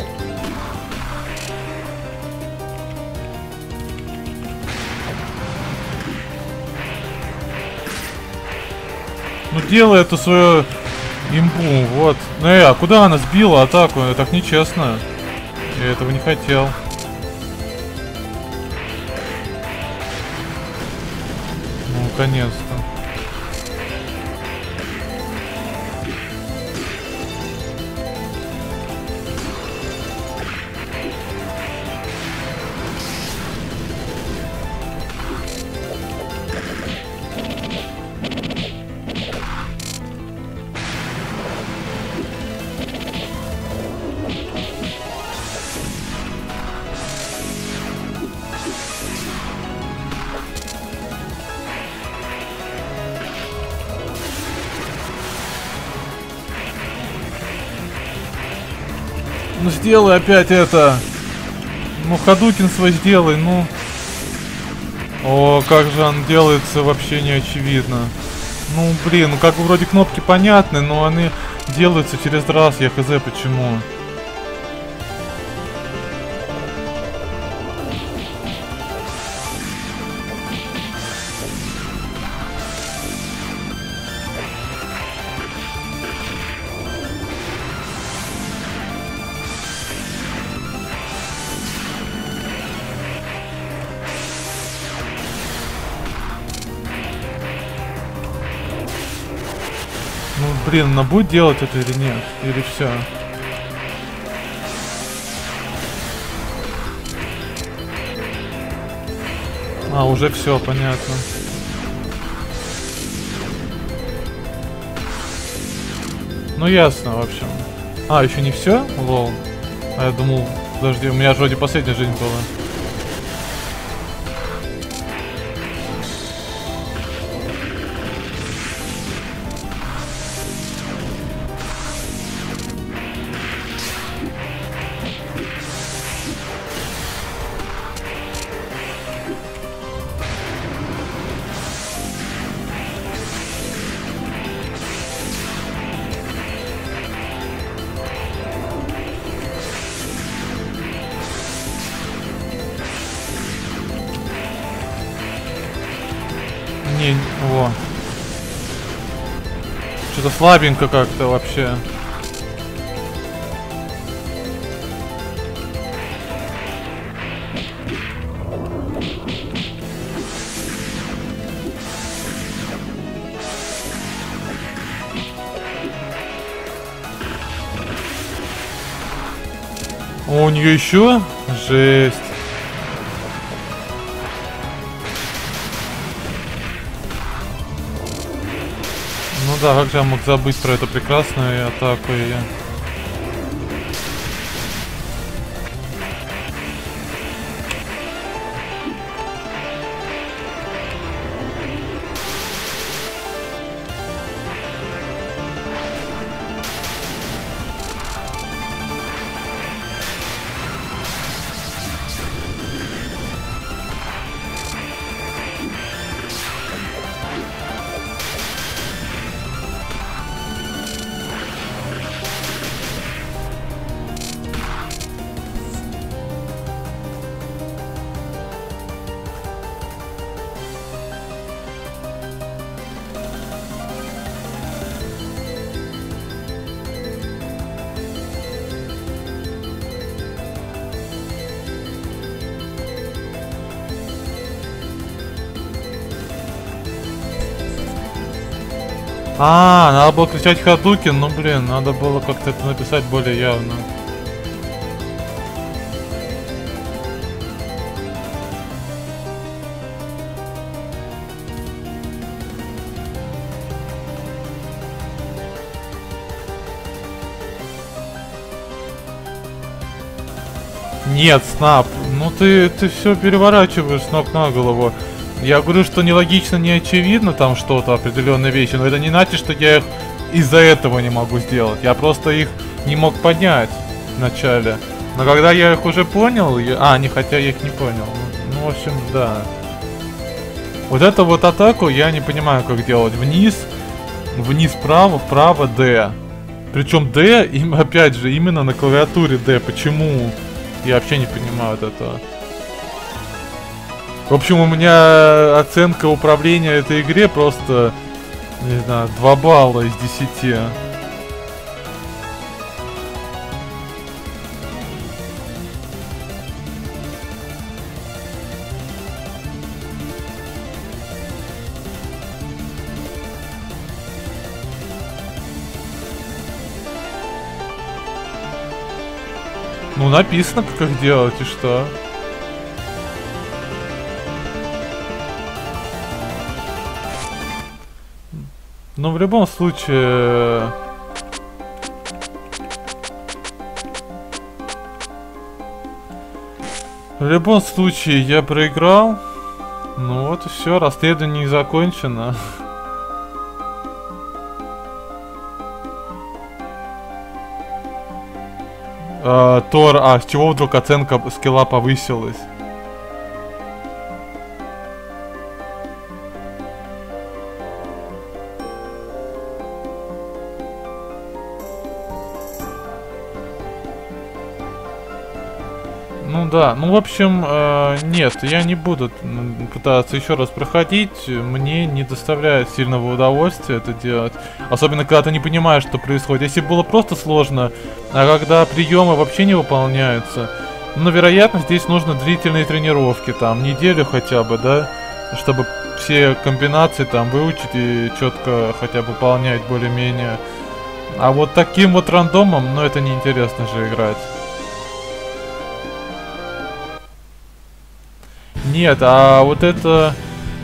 Ну делай эту свою имбу, вот. Ну э, а куда она сбила атаку? Это так нечестно. Я этого не хотел. Ну, наконец-то. Ну сделай опять это. Ну Хадукин свой сделай, ну. О, как же он делается, вообще не очевидно. Ну блин, ну как бы вроде кнопки понятны, но они делаются через раз, я хз почему. Ну, блин, она будет делать это или нет? Или все? А, уже все, понятно. Ну, ясно, в общем. А, еще не все? Лол. А я думал, подожди, у меня же вроде последняя жизнь была. Не, о. Что-то слабенько как-то вообще. О, у нее еще? Жесть. Ну да, как же я мог забыть про эту прекрасную атаку ее. А, надо было кричать Хадукин, ну блин, надо было как-то это написать более явно. Нет, Снап, ну ты, ты все переворачиваешь с ног на голову. Я говорю, что нелогично, не очевидно там что-то, определенные вещи, но это не значит, что я их из-за этого не могу сделать. Я просто их не мог понять вначале. Но когда я их уже понял, я... а, не, хотя я их не понял. Ну, ну, в общем, да. Вот эту вот атаку я не понимаю, как делать. Вниз, вниз, вправо, вправо, D. Причем D, им, опять же, именно на клавиатуре D. Почему? Я вообще не понимаю вот этого. В общем, у меня оценка управления этой игре просто, не знаю, два балла из десяти. Ну, написано, как делать и что. Но в любом случае... В любом случае я проиграл. Ну вот и все, расследование закончено. Uh, Тор, а с чего вдруг оценка скилла повысилась? Ну да, ну в общем, э, нет, я не буду пытаться еще раз проходить, мне не доставляет сильного удовольствия это делать, особенно когда ты не понимаешь, что происходит. Если было просто сложно, а когда приемы вообще не выполняются, ну, вероятно, здесь нужно длительные тренировки, там, неделю хотя бы, да, чтобы все комбинации там выучить и четко хотя бы выполнять более-менее. А вот таким вот рандомом, ну, это неинтересно же играть. Нет, а вот это...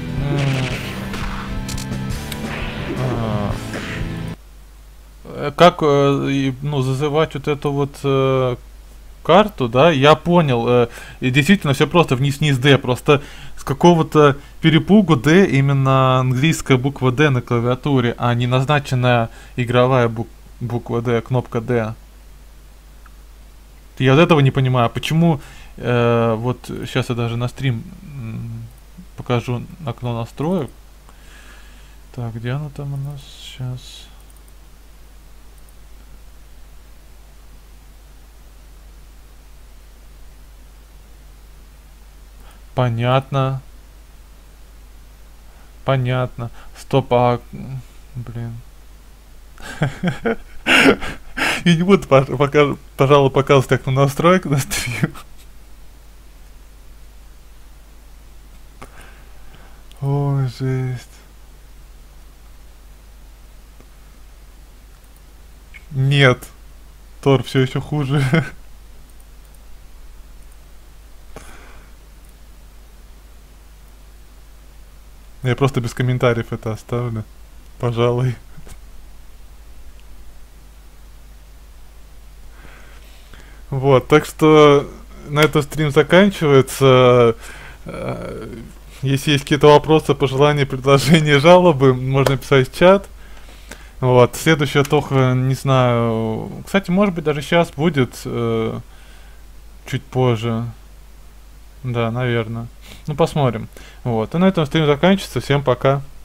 Как, ну, зазывать вот эту вот э, карту, да, я понял. Э, и действительно, все просто вниз-вниз D. Просто с какого-то перепугу D именно английская буква D на клавиатуре, а не назначенная игровая бук буква D, кнопка D. Я вот этого не понимаю. Почему... Э, вот сейчас я даже на стрим покажу окно настроек. Так, где оно там у нас сейчас? Понятно. понятно. Стоп, а... Блин. Я не буду, пока, пожалуй, показывать так на настройку на стрим. Ой, жесть. Нет. Тор все еще хуже. Я просто без комментариев это оставлю. Пожалуй. Вот, так что на этом стрим заканчивается. Если есть какие-то вопросы, пожелания, предложения, жалобы, можно писать в чат. Вот, следующая тоха, не знаю. Кстати, может быть, даже сейчас будет э, чуть позже. Да, наверное. Ну, посмотрим. Вот. И на этом стрим заканчивается. Всем пока.